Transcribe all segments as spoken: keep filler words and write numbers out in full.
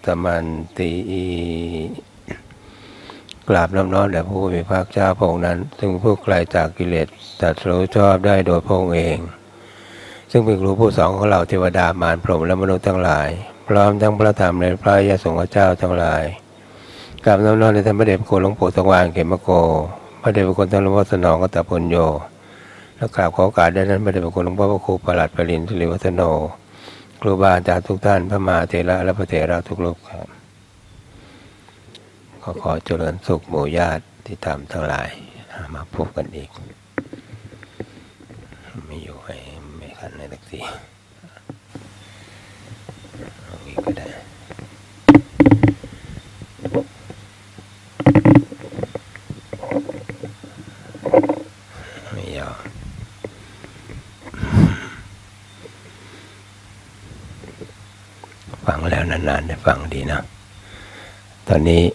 ตมันติกราบน้อมน้อมแด่ผู้มีพระเจ้าพระองค์นั้นซึ่งผู้ไกลจากกิเลสตรัสรู้ชอบได้โดยพระองค์เองซึ่งเป็นครูผู้สอนของเราเทวดามารพรหมและมนุษย์ทั้งหลายพร้อมทั้งพระธรรมในพระยสงฆ์เจ้าทั้งหลายกราบน้อมน้อมในท่านพระเดชพระคุณหลวงปู่สว่างเขมโกพระเดชพระคุณท่านหลวงพ่อสนองกัตตปุญโญและกราบขอโอกาสได้นั้นพระเดชพระคุณหลวงพ่อพระครูประหลัดปรินทร์สิริวัฒโนครูบาอาจารย์ทุกท่านพระมหาเถระและพระเถระทุกรูปครับขอขอเจริญสุขหมู่ญาติที่ทำทั้งหลายมาพบกันอีกไม่อยู่ให้ไม่ขันในตักทีเอาอีกก็ได้ไม่ยอมฟังแล้วนานๆได้ฟังดีนะตอนนี้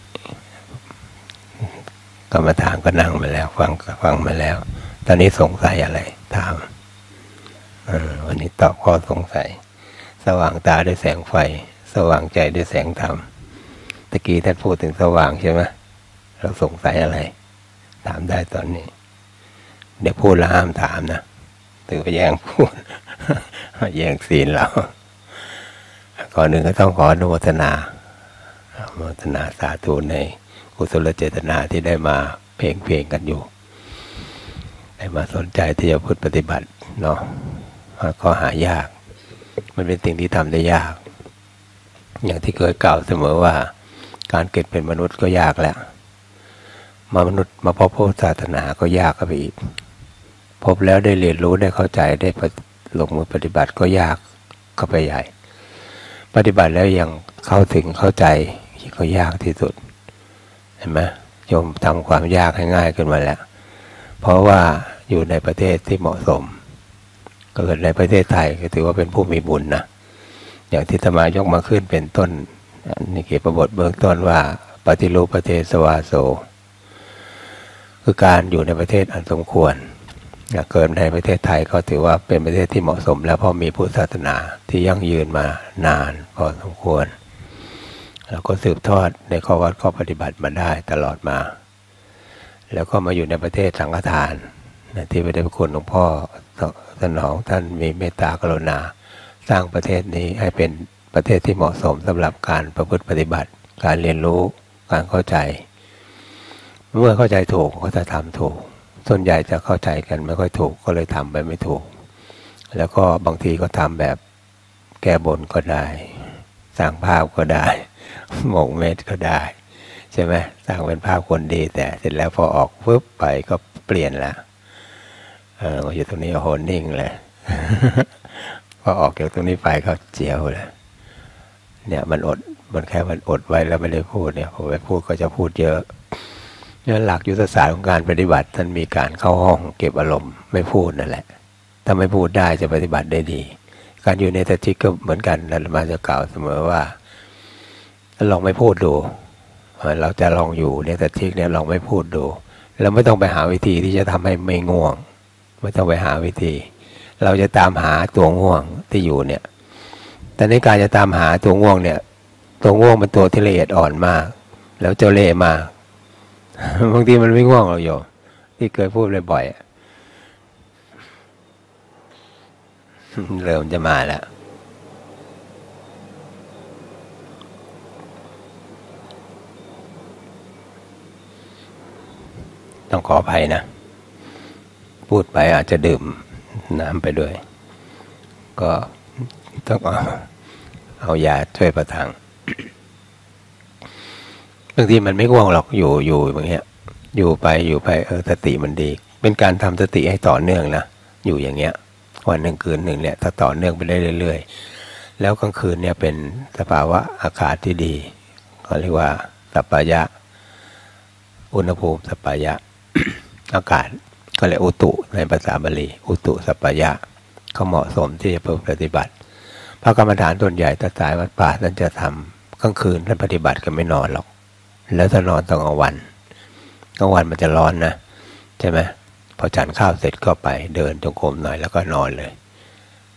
กรรมฐานก็นั่งมาแล้วฟังฟังมาแล้วตอนนี้สงสัยอะไรถามวันนี้ตอบข้อสงสัยสว่างตาด้วยแสงไฟสว่างใจด้วยแสงธรรมตะกี้ท่านพูดถึงสว่างใช่ไหมเราสงสัยอะไรถามได้ตอนนี้เดี๋ยวพูดแล้วห้ามถามนะถือว่าแย่งพูด แย่งศีลเราก่อนหนึ่งก็ต้องขออนุโมทนาอนุโมทนาสาธุในกุศลเจตนาที่ได้มาเพลงเพลงกันอยู่ได้มาสนใจที่จะพูดปฏิบัติเนาะก็หายากมันเป็นสิ่งที่ทำได้ยากอย่างที่เคยกล่าวเสมอว่าการเกิดเป็นมนุษย์ก็ยากแล้วมามนุษย์มาพบพุทธศาสนาก็ยากเข้าไปอีกพบแล้วได้เรียนรู้ได้เข้าใจได้ลงมือปฏิบัติก็ยากเข้าไปใหญ่ปฏิบัติแล้วยังเข้าถึงเข้าใจก็ยากที่สุดเห็นไหมโยมทำความยากให้ง่ายขึ้นมาแล้วเพราะว่าอยู่ในประเทศที่เหมาะสมเกิดในประเทศไทยก็ถือว่าเป็นผู้มีบุญนะอย่างที่ธรรมายกมาขึ้นเป็นต้นนี่เกี่ยวกับบทเบื้องต้นว่าปฏิรูปประเทศสวาโสคือการอยู่ในประเทศอันสมควรเกิดในประเทศไทยก็ถือว่าเป็นประเทศที่เหมาะสมแล้วเพราะมีพุทธศาสนาที่ยั่งยืนมานานพอสมควรแล้วก็สืบทอดในข้อวัดข้อปฏิบัติมาได้ตลอดมาแล้วก็มาอยู่ในประเทศสังฆทานที่พระเดชพระคุณหลวงพ่อสนองท่านมีเมตตากรุณาสร้างประเทศนี้ให้เป็นประเทศที่เหมาะสมสำหรับการประพฤติปฏิบัติการเรียนรู้การเข้าใจเมื่อเข้าใจถูกก็จะทำถูกส่วนใหญ่จะเข้าใจกันไม่ค่อยถูกก็เลยทำไปไม่ถูกแล้วก็บางทีก็ทำแบบแก้บนก็ได้สร้างภาพก็ได้หมกเม็ดก็ได้ใช่ไหมสร้างเป็นภาพคนดีแต่เสร็จแล้วพอออกปุ๊บไปก็เปลี่ยนละเอออยู่ตรงนี้โหนิ่งเลย พอออกจากตรงนี้ไปก็เจียวเลยเนี่ยมันอดมันแค่มันอดไว้แล้วไม่ได้พูดเนี่ยพอไปพูดก็จะพูดเยอะเนี่ยหลักยุทธศาสตร์ของการปฏิบัติท่านมีการเข้าห้องเก็บอารมณ์ไม่พูดนั่นแหละถ้าไม่พูดได้จะปฏิบัติได้ดีการอยู่ในสติก็เหมือนกันอาตมาจะกล่าวเสมอว่าลองไม่พูดดูเราจะลองอยู่ในสติเนี่ยลองไม่พูดดูแล้วไม่ต้องไปหาวิธีที่จะทำให้ไม่ง่วงไม่ต้องไปหาวิธีเราจะตามหาตัวง่วงที่อยู่เนี่ยแต่ในการจะตามหาตัวง่วงเนี่ยตัวง่วงเป็นตัวที่ละเอียดอ่อนมากแล้วเจ้าเล่ห์มากบางทีมันไม่ง่วงหรอกโยมที่เคยพูดบ่อยๆเริ่มจะมาแล้วต้องขออภัยนะพูดไปอาจจะดื่มน้ำไปด้วยก็ต้องเอาเอายาช่วยประทังบางทีมันไม่ง่วงหรอกอยู่อยู่อย่างเงี้ยอยู่ไปอยู่ไปเออสติมันดีเป็นการทำสติให้ต่อเนื่องนะอยู่อย่างเงี้ยวันหนึ่งคืนหนึ่งเนี่ยถ้าต่อเนื่องไปได้เรื่อยๆแล้วกลางคืนเนี่ยเป็นสภาวะอากาศที่ดีเขาเรียกว่าสัปปายะอุณหภูมิสัปปายะ อากาศก็เรียกอุตุในภาษาบาลีอุตุสัปปายะเขาเหมาะสมที่จะปฏิบัติพระกรรมฐานส่วนใหญ่ถ้าสายวัดป่าท่านจะทำกลางคืนท่านปฏิบัติกันไม่นอนหรอกแล้วถ้านอนตอนกลางวันกลางวันมันจะร้อนนะใช่ไหมพอฉันข้าวเสร็จก็ไปเดินจงกรมหน่อยแล้วก็นอนเลย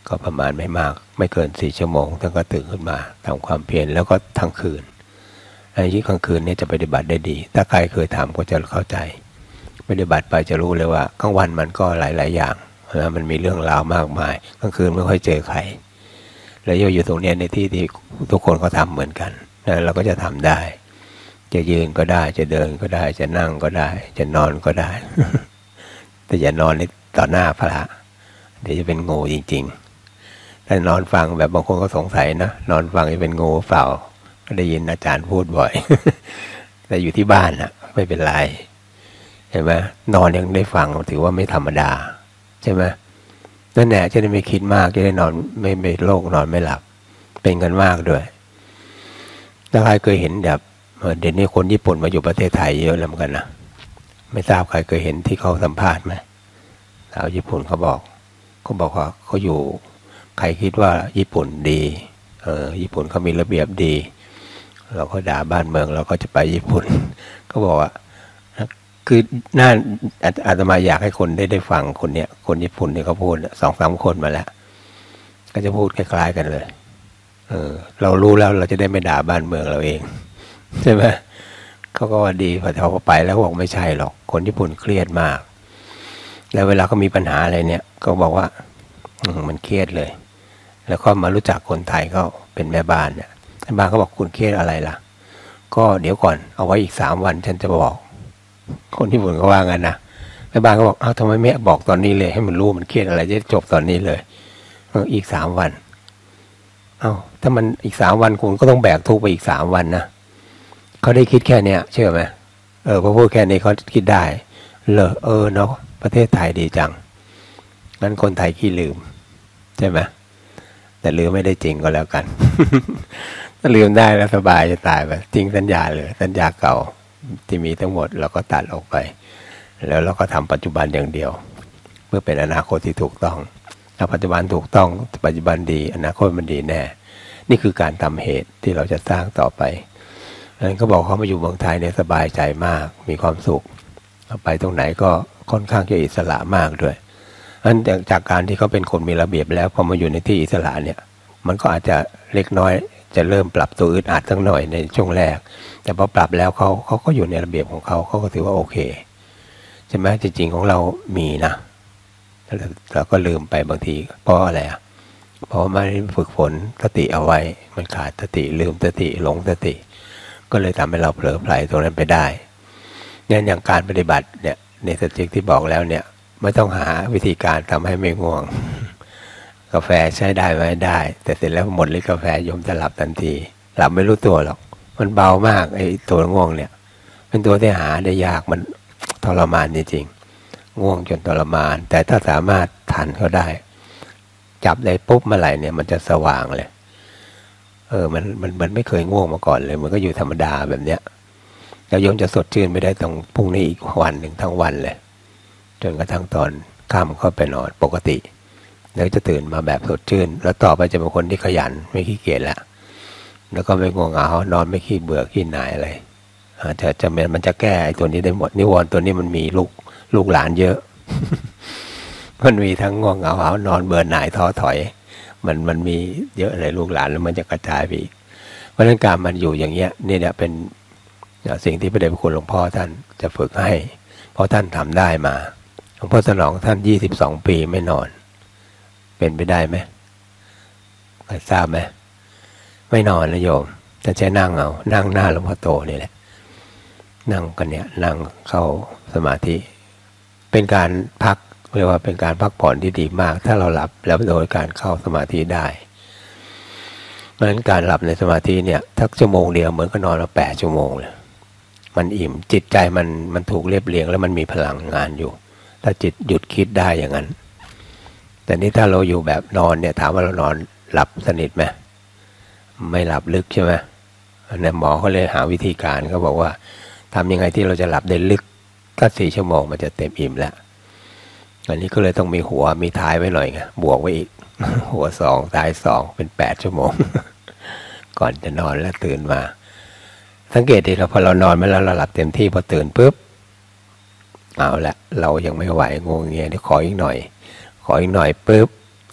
ก็ประมาณไม่มากไม่เกินสี่ชั่วโมงท่านก็ตื่นขึ้นมาทำความเพียรแล้วก็ทั้งคืนในยิ่งกลางคืนนี้จะปฏิบัติได้ดีถ้าใครเคยทำก็จะเข้าใจปฏิบัติไปจะรู้เลยว่ากลางวันมันก็หลายๆอย่างนะมันมีเรื่องราวมากมายกลางคืนไม่ค่อยเจอใครแล้วอยู่ตรงนี้ในที่ที่ทุกคนเขาทำเหมือนกันนะเราก็จะทำได้จะยืนก็ได้จะเดินก็ได้จะนั่งก็ได้จะนอนก็ได้ แต่อย่านอนในต่อหน้าพระเดี๋ยวจะเป็นงูจริงๆถ้านอนฟังแบบบางคนก็สงสัยนะนอนฟังจะเป็นงูเปล่าก็ได้ยินอาจารย์พูดบ่อย แต่อยู่ที่บ้านนะไม่เป็นไรเห็นไหมนอนยังได้ฟังถือว่าไม่ธรรมดาใช่ไหมนั่นแหละจะได้ไม่คิดมากจะได้นอนไม่ไม่โรคนอนไม่หลับเป็นกันมากด้วยถ้าใครเคยเห็นแบบเดี๋ยวนี้คนญี่ปุ่นมาอยู่ประเทศไทยเยอะแล้วเหมือนกันนะไม่ทราบใครเคยเห็นที่เขาสัมภาษณ์ไหมสาวญี่ปุ่นเขาบอกเขาบอกว่าเขาอยู่ใครคิดว่าญี่ปุ่นดีเออญี่ปุ่นเขามีระเบียบดีเราก็ด่าบ้านเมืองเราก็จะไปญี่ปุ่นเขาบอกว่าคือน่าอาตมาอยากให้คนได้ได้ฟังคนเนี้ยคนญี่ปุ่นเนี่ยเขาพูดสองสามคนมาแล้วก็จะพูดคล้ายๆกันเลยเออเรารู้แล้วเราจะได้ไม่ด่าบ้านเมืองเราเองใช่ไหมเขาก็ว่าดีพอเขาไปแล้วบอกไม่ใช่หรอกคนญี่ปุ่นเครียดมากแล้วเวลาเขามีปัญหาอะไรเนี่ยก็บอกว่ามันเครียดเลยแล้วก็มารู้จักคนไทยก็เป็นแม่บ้านเนี่ยแม่บ้านเขาบอกคุณเครียดอะไรล่ะก็เดี๋ยวก่อนเอาไว้อีกสามวันฉันจะบอกคนญี่ปุ่นก็ว่างั้นนะแม่บ้านก็บอกเอ้าทำไมแม่บอกตอนนี้เลยให้มันรู้มันเครียดอะไรจะจบตอนนี้เลยอีกสามวันเอ้าถ้ามันอีกสามวันคุณก็ต้องแบกทุกข์ไปอีกสามวันนะเขาได้คิดแค่เนี้ยเชื่อไหมเออพอพูดแค่นี้เขาคิดได้เลอเออเนาะประเทศไทยดีจังงั้นคนไทยขี้ลืมใช่ไหมแต่ลืมไม่ได้จริงก็แล้วกัน ถ้าลืมได้แล้วสบายจะตายไปจริงสัญญาเลยสัญญาเก่าที่มีทั้งหมดเราก็ตัดออกไปแล้วเราก็ทำปัจจุบันอย่างเดียวเพื่อเป็นอนาคตที่ถูกต้องถ้าปัจจุบันถูกต้องปัจจุบันดีอนาคตมันดีแน่นี่คือการทำเหตุที่เราจะสร้างต่อไปดังนั้นเขาบอกเขามาอยู่เมืองไทยเนี่ยสบายใจมากมีความสุขไปตรงไหนก็ค่อนข้างจะอิสระมากด้วยอันจากการที่เขาเป็นคนมีระเบียบแล้วพอมาอยู่ในที่อิสระเนี่ยมันก็อาจจะเล็กน้อยจะเริ่มปรับตัวอึดอัดสักหน่อยในช่วงแรกแต่พอปรับแล้วเขาเขาก็อยู่ในระเบียบของเขาเขาก็ถือว่าโอเคใช่ไหมจริงๆของเรามีนะเราก็ลืมไปบางทีเพราะอะไรอ่ะเพราะไม่ได้ฝึกฝนสติเอาไว้มันขาดสติลืมสติหลงสติก็เลยทำให้เราเผลอไผลตรงนั้นไปได้เนี่ยอย่างการปฏิบัติเนี่ยในสติที่บอกแล้วเนี่ยไม่ต้องหาวิธีการทำให้ไม่ง่วงกาแฟใช้ได้ไหมได้แต่เสร็จแล้วหมดฤทธิ์กาแฟโยมจะหลับทันทีหลับไม่รู้ตัวหรอกมันเบามากไอ้ตัวง่วงเนี่ยเป็นตัวที่หาได้ยากมันทรมานจริงๆง่วงจนทรมานแต่ถ้าสามารถทันเขาได้จับได้ปุ๊บเมื่อไหร่เนี่ยมันจะสว่างเลยเออมันมันมันไม่เคยง่วงมาก่อนเลยมันก็อยู่ธรรมดาแบบเนี้ยแล้วโยมจะสดชื่นไม่ได้ต้องพรุ่งนี้อีกวันหนึ่งทั้งวันเลยจนกระทั่งตอนค่ำเข้าไปนอนปกติแล้วจะตื่นมาแบบสดชื่นแล้วต่อไปจะเป็นคนที่ขยันไม่ขี้เกียจแล้วแล้วก็ไม่ง่วงเหงานอนไม่ขี้เบื่อขี้หน่ายอะไรจะจะมันจะแก้ไอ้ตัวนี้ได้หมดนิวรณ์ตัวนี้มันมีลูกลูกหลานเยอะ มันมีทั้งง่วงเหงาหานอนเบื่อหน่ายท้อถอยมันมันมีเยอะเลยลูกหลานแล้วมันจะกระจายไปอีกเพราะฉะนั้นการมันอยู่อย่างเงี้ยนี่เนี่ยเป็นสิ่งที่พระเดชพระคุณหลวงพ่อท่านจะฝึกให้เพราะท่านทำได้มาหลวงพ่อสนองท่านยี่สิบสองปีไม่นอนเป็นไปได้ไหมใครทราบไหมไม่นอนนะโยมแต่ใช้นั่งเอานั่งหน้าหลวงพ่อโตนี่แหละนั่งกันเนี่ยนั่งเข้าสมาธิเป็นการพักเรียกว่าเป็นการพักผ่อนที่ดีมากถ้าเราหลับแล้วโดยการเข้าสมาธิได้เพราะฉะนั้นการหลับในสมาธิเนี่ยทักชั่วโมงเดียวเหมือนกับนอนมาแปดชั่วโมงเลยมันอิ่มจิตใจมันมันถูกเรียบเรียงแล้วมันมีพลังงานอยู่ถ้าจิตหยุดคิดได้อย่างนั้นแต่นี่ถ้าเราอยู่แบบนอนเนี่ยถามว่าเรานอนหลับสนิทไหมไม่หลับลึกใช่ไหมเนี่ยหมอเขาเลยหาวิธีการเขาบอกว่าทำยังไงที่เราจะหลับได้ลึกถ้าสี่ชั่วโมงมันจะเต็มอิ่มแล้วอันนี้ก็เลยต้องมีหัวมีท้ายไว้หน่อยไงบวกไว้อีก หัวสองท้ายสองเป็นแปดชั่วโมง ก่อนจะนอนแล้วตื่นมาสังเกตดีเราพอเรานอนไม่แล้วเราหลับเต็มที่พอตื่นปุ๊บเอาละเรายังไม่ไหวงงเงี้ยเดี๋ยวขออีกหน่อยขออีกหน่อยปุ๊บ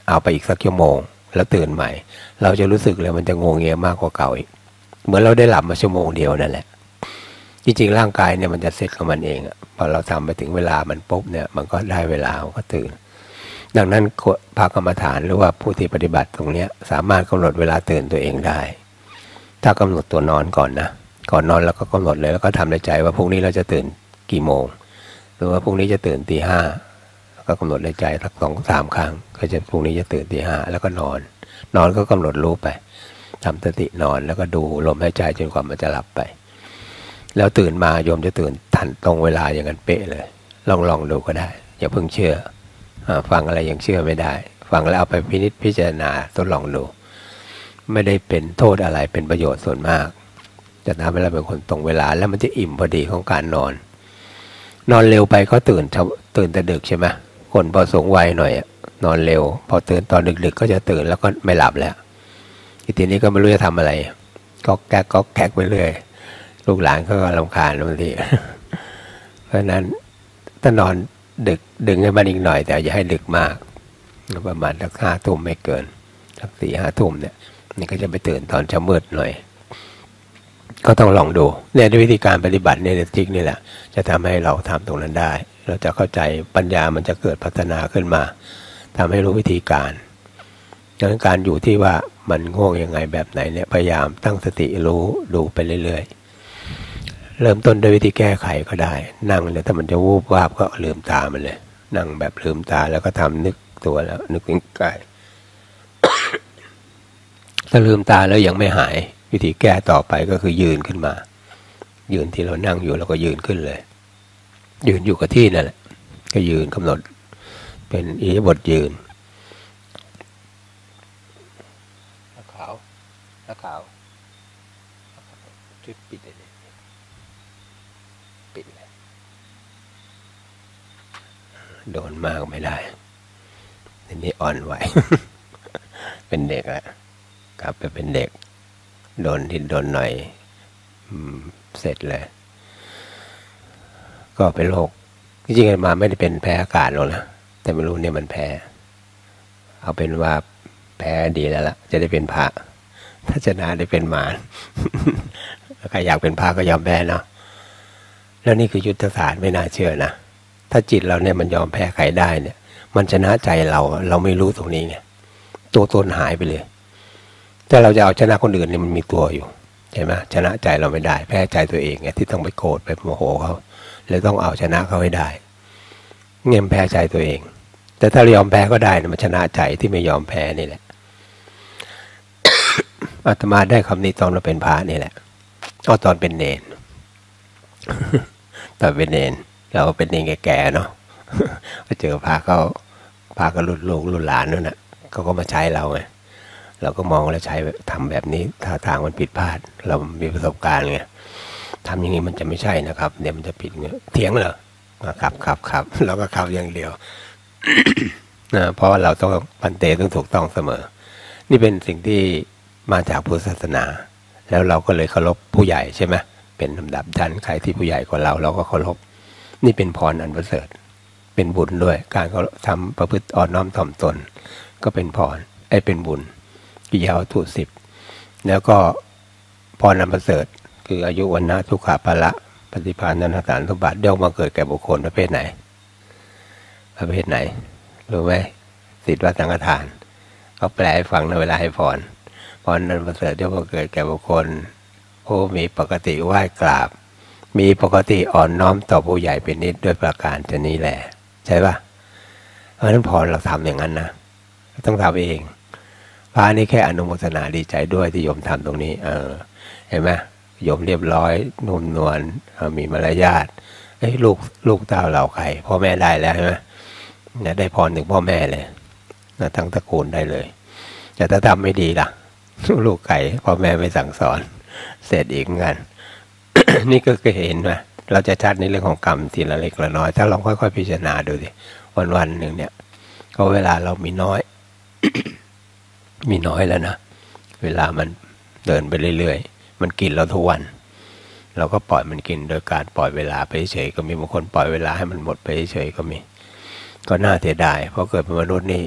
เอาไปอีกสักชั่วโมงแล้วตื่นใหม่เราจะรู้สึกเลยมันจะงงเงียมากกว่าเก่าอีกเหมือนเราได้หลับมาชั่วโมงเดียวนั่นแหละจริงๆร่างกายเนี่ยมันจะเซตของมันเองอะพอเราทำไปถึงเวลามันปุ๊บเนี่ยมันก็ได้เวลามันก็ตื่นดังนั้นพระกรรมฐานหรือว่าผู้ที่ปฏิบัติตรงนี้สามารถกำหนดเวลาตื่นตัวเองได้ถ้ากำหนดตัวนอนก่อนนะก่อนนอนแล้วก็กำหนดเลยแล้วก็ทำในใจว่าพรุ่งนี้เราจะตื่นกี่โมงหรือว่าพรุ่งนี้จะตื่นตีห้าแล้วก็กำหนดในใจสักสองสามครั้งก็จะพรุ่งนี้จะตื่นตีห้าแล้วก็นอนนอนก็กำหนดรู้ไปทำสตินอนแล้วก็ดูลมหายใจจนกว่ามันจะหลับไปแล้วตื่นมาโยมจะตื่นทันตรงเวลาอย่างนั้นเป๊ะเลยลองลองดูก็ได้อย่าเพิ่งเชื่อฟังอะไรยังเชื่อไม่ได้ฟังแล้วเอาไปพินิจพิจารณาทดลองดูไม่ได้เป็นโทษอะไรเป็นประโยชน์ส่วนมากจะทำให้เราเป็นคนตรงเวลาแล้วมันจะอิ่มพอดีของการนอนนอนเร็วไปก็ตื่นตื่นแต่ดึกใช่ไหมคนพอสูงวัยหน่อยนอนเร็วพอตื่นตอนดึกๆก็จะตื่นแล้วก็ไม่หลับแล้วทีนี้ก็ไม่รู้จะทำอะไรก็แก๊กก็แก๊กไปเรื่อยลูกหลานก็รำคาญบางทีเพราะนั้นถ้านอนดึกดึงให้มันอีกหน่อยแต่อย่าให้ดึกมากประมาณสักห้าทุ่มไม่เกินสักสี่ห้าทุ่มเนี่ยนี่ก็จะไปตื่นตอนเช้ามืดหน่อยก็ต้องลองดูเนี่ยด้วยวิธีการปฏิบัติเนี่ยทริคนี่แหละจะทำให้เราทำตรงนั้นได้เราจะเข้าใจปัญญามันจะเกิดพัฒนาขึ้นมาทำให้รู้วิธีการดังนั้นการอยู่ที่ว่ามันง่วงยังไงแบบไหนเนี่ยพยายามตั้งสติรู้ดูไปเรื่อยๆเริ่มต้นด้วยวิธีแก้ไขก็ได้นั่งเนี่ยถ้ามันจะวูบวาบก็ลืมตามันเลยนั่งแบบลืมตาแล้วก็ทำนึกตัวแล้วนึกถึงกาย ถ้าลืมตาแล้วยังไม่หายวิธีแก้ต่อไปก็คือยืนขึ้นมายืนที่เรานั่งอยู่แล้วก็ยืนขึ้นเลยยืนอยู่กับที่นั่นแหละก็ยืนกำหนดเป็นอิริยาบถยืนนักขาวนักขาวช่วยปิดเลยปิดเลยโดนมากไม่ได้ทีนี้อ่อนไหว เป็นเด็กแล้วกลับไปเป็นเด็กโดนที่โดนหน่อยเสร็จเลยก็เป็นโรคจริงๆมาไม่ได้เป็นแพ้อากาศหรอกนะแต่ไม่รู้เนี่ยมันแพ้เอาเป็นว่าแพ้ดีแล้วล่ะจะได้เป็นพระถ้าชนะได้เป็นมารใครอยากเป็นพระก็ยอมแพ้เนาะแล้วนี่คือยุทธศาสตร์ไม่น่าเชื่อนะถ้าจิตเราเนี่ยมันยอมแพ้ใครได้เนี่ยมันชนะใจเราเราไม่รู้ตรงนี้ไงตัวตนหายไปเลยถ้าเราจะเอาชนะคนอื่นเนี่ยมันมีตัวอยู่ใช่ไหมชนะใจเราไม่ได้แพ้ใจตัวเองไงที่ต้องไปโกรธไปโมโหเขาเลยต้องเอาชนะเขาให้ได้เงี้ยแพ้ใจตัวเองแต่ถ้าเรายอมแพ้ก็ได้นะมันชนะใจที่ไม่ยอมแพ้นี่แหละ อาตมาได้คำนี้ตอนเราเป็นพระนี่แหละเอาตอนเป็นเนร ตอนเป็นเนรเราเป็นเนรแก่ๆเนาะ มาเจอพระเขาพระก็รุ่นลูกรุ่นหลานนั่นแหละเขาก็มาใช้เราไงเราก็มองแล้วใช้ทำแบบนี้ท่าทางมันผิดพลาดเรามีประสบการณ์ไงทำอย่างนี้มันจะไม่ใช่นะครับเดี๋ยวมันจะผิดเงี้ยเถียงเหรอครับครับครับแล้วก็ขับอย่างเดียว นะเพราะว่าเราต้องปันเตต้องถูกต้องเสมอนี่เป็นสิ่งที่มาจากพุทธศาสนาแล้วเราก็เลยเคารพผู้ใหญ่ใช่ไหมเป็นลำดับชั้นใครที่ผู้ใหญ่กว่าเราเราก็เคารพนี่เป็นพรอันประเสริฐเป็นบุญด้วยการเขาทำประพฤติอ่อนน้อมถ่อมตนก็เป็นพรไอ้เป็นบุญกิยาวัตถุสิบแล้วก็พรอันประเสริฐคืออายุวันนะทุกขาภละปฏิภาณนันทสารสมบัติย่อมมาเกิดแก่บุคคลประเภทไหนประเภทไหนรู้ไหมสิทธิวัดสังฆทานเขาแปลให้ฟังในเวลาให้พรพรอันประเสริฐย่อมมาเกิดแก่บุคคลผู้มีปกติไหว้กราบมีปกติอ่อนน้อมต่อผู้ใหญ่เป็นนิดด้วยประการชนี้แหละใช่ปะเพราะฉะนั้นพรเราทำอย่างนั้นนะต้องทำเองพระนี่แค่อนุโมทนาดีใจด้วยที่โยมทำตรงนี้เออเห็นไหมโยมเรียบร้อยนุ่มนวลมีมารยาทเอ้ยลูกลูกเต้าเราใครพ่อแม่ได้แล้วใช่ไหมเนี่ยได้พรถึงพ่อแม่เลยนะทั้งตระกูลได้เลยแต่ถ้าทำไม่ดีล่ะลูกไก่พ่อแม่ไม่สั่งสอนเสร็จอีกเหมือนกัน นี่ก็เคยเห็นไหมเราจะชัดในเรื่องของกรรมทีละเล็กละน้อยถ้าลองค่อยๆพิจารณาดูสิวันวันหนึ่งเนี่ยก็เวลาเรามีน้อย มีน้อยแล้วนะเวลามันเดินไปเรื่อยๆมันกินเราทุกวันเราก็ปล่อยมันกินโดยการปล่อยเวลาไปเฉยก็มีบางคนปล่อยเวลาให้มันหมดไปเฉยก็มีก็น่าเสียดายเพราะเกิดเป็นมนุษย์นี่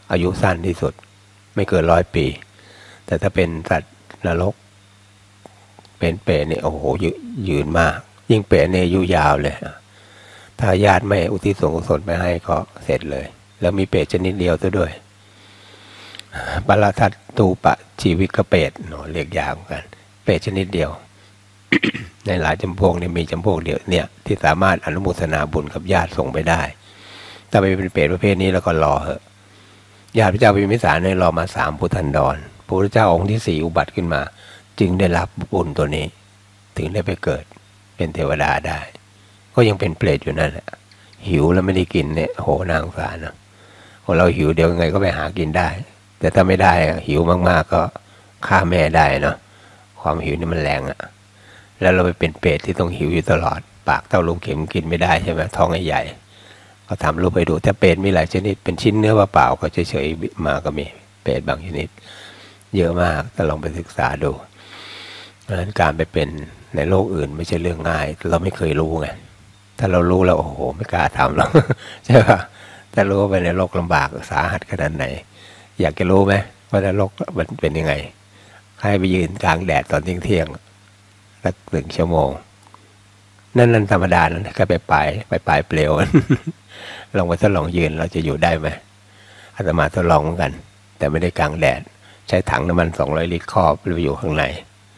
อายุสั้นที่สุดไม่เกินร้อยปีแต่ถ้าเป็นสัตว์นรกเป็นเปรตเนี่ยโอ้โหยืนมากยิ่งเปรตเนี่ยอายุยาวเลยถ้าญาติไม่อุทิศส่วนกุศลไปให้ก็เสร็จเลยแล้วมีเปรตชนิดเดียวซะด้วยปรทัตตูปะชีวิตก็เปรตเนาะเรียกยาวกันเปรตชนิดเดียว ในหลายจำพวกเนี่ยมีจำพวกเดียวเนี่ยที่สามารถอนุโมทนาบุญกับญาติส่งไปได้ถ้าไปเป็นเปรตประเภทนี้แล้วก็รอเหอะญาติพระเจ้าพิมพิสารเนี่ยรอมาสามพุทธันดรพระพุทธเจ้าองค์ที่สี่อุบัติขึ้นมาจึงได้รับบุญตัวนี้ถึงได้ไปเกิดเป็นเทวดาได้ก็ยังเป็นเปรตอยู่นั่นแหละหิวแล้วไม่ได้กินเนี่ยโหนางสารนะคนเราหิวเดี๋ยวยังไงก็ไปหากินได้แต่ถ้าไม่ได้หิวมากๆก็ฆ่าแม่ได้เนาะความหิวนี่มันแรงอะแล้วเราไปเป็นเปรตที่ต้องหิวอยู่ตลอดปากเท่าลูกเข็มกินไม่ได้ใช่ไหมท้องใหญ่ก็ทำรูปไปดูถ้าเปรตมีหลายชนิดเป็นชิ้นเนื้อเปล่าก็เฉยๆมาก็มีเปรตบางชนิดเยอะมากถ้าลองไปศึกษาดูเพราะฉะนั้นการไปเป็นในโลกอื่นไม่ใช่เรื่องง่ายเราไม่เคยรู้ไงถ้าเรารู้แล้วโอ้โหไม่กล้าทำหรอกใช่ป่ะถ้ารู้ว่าไปในโลกลำบากสาหัสขนาดไหนอยากจะรู้ไหมว่าในโลกมันเป็นยังไงใครไปยืนกลางแดดตอนเที่ยงเที่ยงสักหนึ่งชั่วโมงนั่นนั่นธรรมดานั่นก็ไปปลายไปปลายเปลว ลองไปทดลองยืนเราจะอยู่ได้ไหมอาตมาทดลองเหมือนกันแต่ไม่ได้กลางแดดใช้ถังน้ำมันสองร้อยลิตรครอบหรืออยู่ข้างใน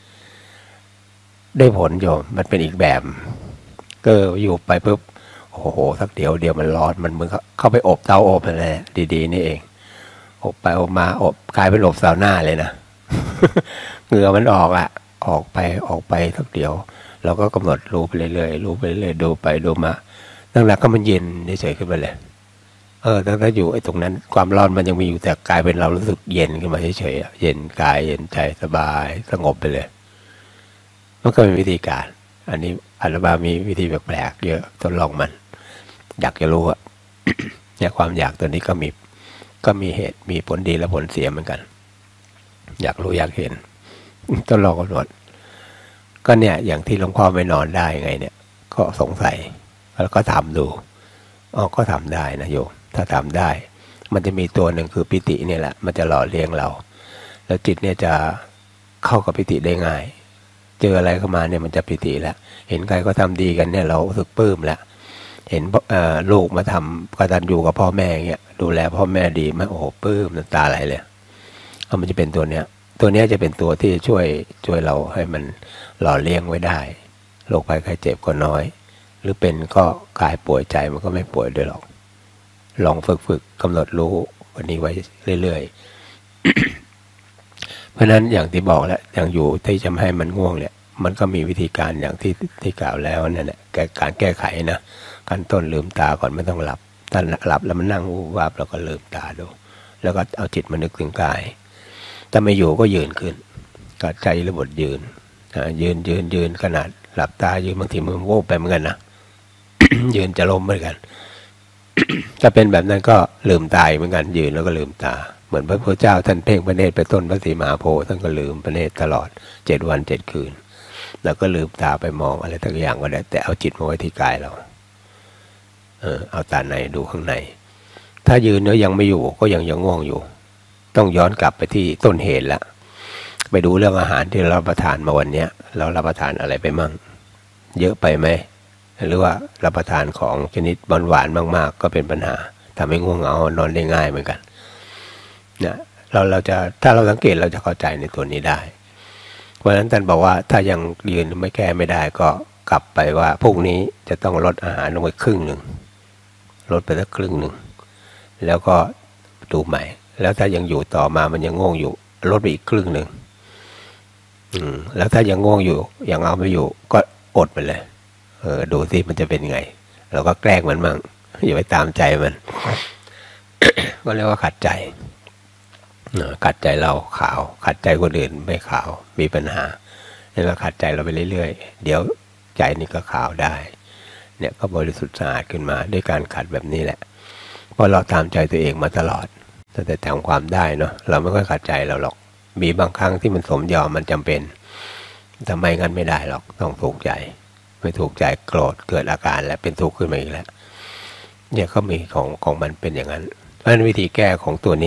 ได้ผลโยมมันเป็นอีกแบบก็อยู่ไปปุ๊บโอ้โหสักเดี๋ยวเดียวมันร้อนมันเหมือนเข้าไปอบเตาอบอะไรดีๆนี่เองอบไปอบมาอบกลายเป็นอบซาวน่าเลยนะ เหงื่อมันออกอ่ะออกไปออกไปสักเดียวเราก็กำหนดรู้ไปเรื่อยๆรู้ไปเรื่อยๆดูไปดูมาตั้งแต่ก็มันเย็นเฉยๆขึ้นไปเลยเออตั้งแต่อยู่ไอ้ตรงนั้นความร้อนมันยังมีอยู่แต่กลายเป็นเรารู้สึกเย็นขึ้นมาเฉยๆเย็นกายเย็นใจสบายสงบไปเลยมันก็เป็นวิธีการอันนี้อาตมามีวิธีแปลกๆเยอะทดลองมันอยากจะรู้อะ เนี่ยความอยากตัวนี้ก็มีก็มีเหตุมีผลดีและผลเสียเหมือนกันอยากรู้อยากเห็นทดลองกันหมดก็เนี่ยอย่างที่หลวงพ่อไม่นอนได้ไงเนี่ยก็สงสัยแล้วก็ทำดูอ๋อก็ทำได้นะโยมถ้าทำได้มันจะมีตัวหนึ่งคือปิติเนี่ยแหละมันจะหล่อเลี้ยงเราแล้วจิตเนี่ยจะเข้ากับปิติได้ง่ายเจออะไรเข้ามาเนี่ยมันจะปิติแล้วเห็นใครก็ทำดีกันเนี่ยเรารู้สึกปลื้มแล้วเห็นลูกมาทำกตัญญูกับพ่อแม่เงี้ยดูแลพ่อแม่ดีไหมโอ้โหปลื้มน้ำตาไหลเลยเอามันจะเป็นตัวเนี้ยตัวเนี้ยจะเป็นตัวที่ช่วยช่วยเราให้มันหล่อเลี้ยงไว้ได้โรคภัยไข้เจ็บก็น้อยหรือเป็นก็กายป่วยใจมันก็ไม่ป่วยด้วยหรอกลองฝึกฝึกกำหนดรู้วันนี้ไว้เรื่อยๆ เพราะนั้นอย่างที่บอกแล้วอย่างอยู่ที่จะไม่ให้มันง่วงเนี่ยมันก็มีวิธีการอย่างที่ที่กล่าวแล้วนั่นแหละการแก้ไขนะขั้นต้นลืมตาก่อนไม่ต้องหลับถ้าหลับแล้วมันนั่งวูบวาบเราก็ลืมตาดูแล้วก็เอาจิตมานึกถึงกายถ้าไม่อยู่ก็ยืนขึ้นก็ใจระบดยืนยืนยืนยืนขนาดหลับตายืนบางทีมันโว้ไปเหมือนกันนะ ยืนจะล้มเหมือนกัน ถ้าเป็นแบบนั้นก็ลืมตาเหมือนกันยืนแล้วก็ลืมตาเหมือนพระพุทธเจ้าท่านเพ่งพระเนตรไปต้นพระศรีมหาโพธิ์ท่านก็ลืมพระเนตรตลอดเจ็ดวันเจ็ดคืนแล้วก็ลืมตาไปมองอะไรทั้งอย่างก็ได้แต่เอาจิตมาไว้ที่กายเราเออเอาตาในดูข้างในถ้ายืนแล้วยังไม่อยู่ก็ยังยังง่วงอยู่ต้องย้อนกลับไปที่ต้นเหตุละไปดูเรื่องอาหารที่เรารับประทานมาวันนี้เรารับประทานอะไรไปมั่งเยอะไปไหมหรือว่ารับประทานของชนิดหวานๆมากๆก็เป็นปัญหาทำให้ง่วงเหงานอนได้ง่ายเหมือนกันเนี่ยเราเราจะถ้าเราสังเกตเราจะเข้าใจในตัวนี้ได้เพราะฉะนั้นท่านบอกว่าถ้ายังยืนไม่แก้ไม่ได้ก็กลับไปว่าพรุ่งนี้จะต้องลดอาหารลงไปครึ่งหนึ่งลดไปสักครึ่งหนึ่งแล้วก็ดูใหม่แล้วถ้ายังอยู่ต่อมามันยังง่วงอยู่ลดไปอีกครึ่งหนึ่งอืมแล้วถ้ายังง่วงอยู่ยังเอาไม่อยู่ก็อดไปเลยเออดูสิมันจะเป็นไงเราก็แกล้งมันมั่งอย่าไปตามใจมัน ก็เรียกว่าขัดใจขัดใจเราขาวขัดใจคนอื่นไม่ขาวมีปัญหาแล้วก็ขัดใจเราไปเรื่อยๆเดี๋ยวใจนี่ก็ขาวได้เนี่ยก็บริสุทธิ์สะอาดขึ้นมาด้วยการขัดแบบนี้แหละเพราะเราตามใจตัวเองมาตลอดตั้งแต่ทำความได้เนาะเราไม่ค่อยขัดใจเราหรอกมีบางครั้งที่มันสมยอมมันจำเป็นทำไมงั้นไม่ได้หรอกต้องถูกใจไม่ถูกใจโกรธเกิดอาการและเป็นทุกข์ขึ้นมาอีกแล้วเนี่ยเขามีของของมันเป็นอย่างนั้นเพราะฉะนั้นวิธีแก้ของตัวนี้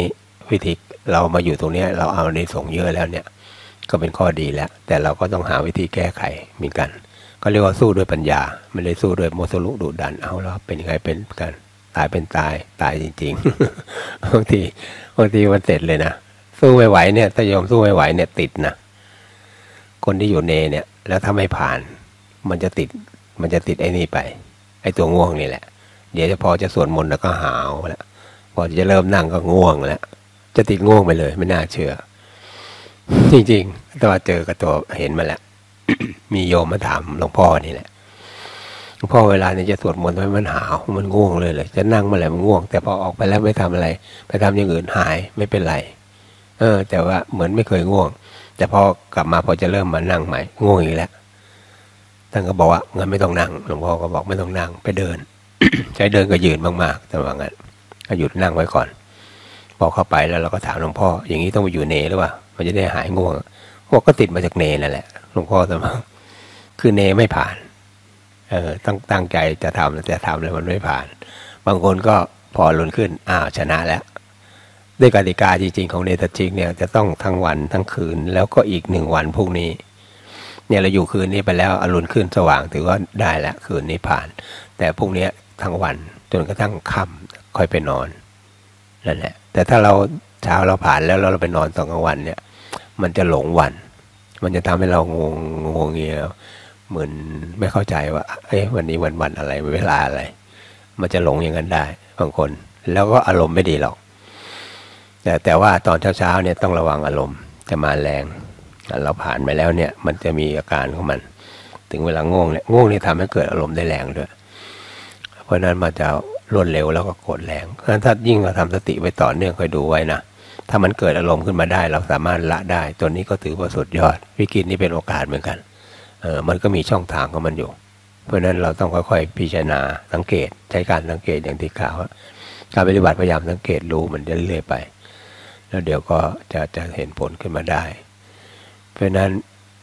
วิธีเรามาอยู่ตรงนี้เราเอาในสงเยอะแล้วเนี่ยก็เป็นข้อดีแล้วแต่เราก็ต้องหาวิธีแก้ไขเหมือนกันก็เรียกว่าสู้ด้วยปัญญาไม่ได้สู้ด้วยโมโสลุดุดันเอาแล้วเป็นยังไงเป็นกันตายเป็นตายตายจริงๆ บางทีบางทีมันเสร็จเลยนะสู้ไม่ไหวเนี่ยถ้ายอมสู้ไม่ไหวเนี่ยติดนะคนที่อยู่เนเนี่ยแล้วถ้าไม่ผ่านมันจะติดมันจะติดไอ้นี่ไปไอ้ตัวง่วงนี่แหละเดี๋ยวจะพอจะสวดมนต์แล้วก็หาวแล้วพอจะเริ่มนั่งก็ง่วงแล้วจะติดง่วงไปเลยไม่น่าเชื่อจริงๆตัวเจอกับตัวเห็นมาแล้ว มีโยมมาถามหลวงพ่อนี่แหละหลวงพ่อเวลาเนี่ยจะสวดมนต์ทำไมมันหาวมันง่วงเลยเลยจะนั่งเมื่อไหร่มันง่วงแต่พอออกไปแล้วไม่ทำอะไรไปทำอย่างอื่นหายไม่เป็นไรเออแต่ว่าเหมือนไม่เคยง่วงแต่พอกลับมาพอจะเริ่มมานั่งใหม่ง่วงอีกแล้วท่านก็บอกว่างั้นไม่ต้องนั่งหลวงพ่อก็บอกไม่ต้องนั่งไปเดิน ใช้เดินก็ยืนมากๆแต่ว่างั้นก็หยุดนั่งไว้ก่อนพอเข้าไปแล้วเราก็ถามหลวงพ่ออย่างนี้ต้องไปอยู่เนหรือเปล่ามันจะได้หายง่วงพวกก็ติดมาจากเนนั่นแหละหลวงพ่อแต่ว่าคือเนไม่ผ่านเออตั้งตั้งใจจะทำแต่ทำแล้วมันไม่ผ่านบางคนก็พอลุนขึ้นอ้าวชนะแล้วด้วยกติกาจริงๆของเนตชิกเนี่ยจะต้องทั้งวันทั้งคืนแล้วก็อีกหนึ่งวันพรุ่งนี้เนี่ยเราอยู่คืนนี้ไปแล้วอรุณขึ้นสว่างถือว่าได้แล้วคืนนี้ผ่านแต่พรุ่งนี้ทั้งวันจนกระทั่งค่ำค่อยไปนอนนั่นแหละแต่ถ้าเราเช้าเราผ่านแล้วเราไปนอนตอนกลางวันเนี่ยมันจะหลงวันมันจะทำให้เรางงงงเงียเหมือนไม่เข้าใจว่าเอ๊ะวันนี้วันวันอะไรเวลาอะไรมันจะหลงอย่างนั้นได้บางคนแล้วก็อารมณ์ไม่ดีหรอกแต่แต่ว่าตอนเช้าๆเนี่ยต้องระวังอารมณ์จะมาแรงเราผ่านไปแล้วเนี่ยมันจะมีอาการของมันถึงเวลาง่วงเนี่ยง่วงนี่ทำให้เกิดอารมณ์ได้แรงด้วยเพราะนั้นมันจะรวดเร็วแล้วก็โกรธแรงเพราะฉะนั้นถ้ายิ่งเราทำสติไว้ต่อเนื่องคอยดูไว้นะถ้ามันเกิดอารมณ์ขึ้นมาได้เราสามารถละได้ตัวนี้ก็ถือว่าสุดยอดวิกฤตนี้เป็นโอกาสเหมือนกันเออมันก็มีช่องทางของมันอยู่เพราะฉะนั้นเราต้องค่อยๆพิจารณาสังเกตใช้การสังเกตอย่างที่กล่าวการปฏิบัติพยายามสังเกตรู้มันเรื่อยๆไปแล้วเดี๋ยวก็จะจะเห็นผลขึ้นมาได้เพราะฉะนั้น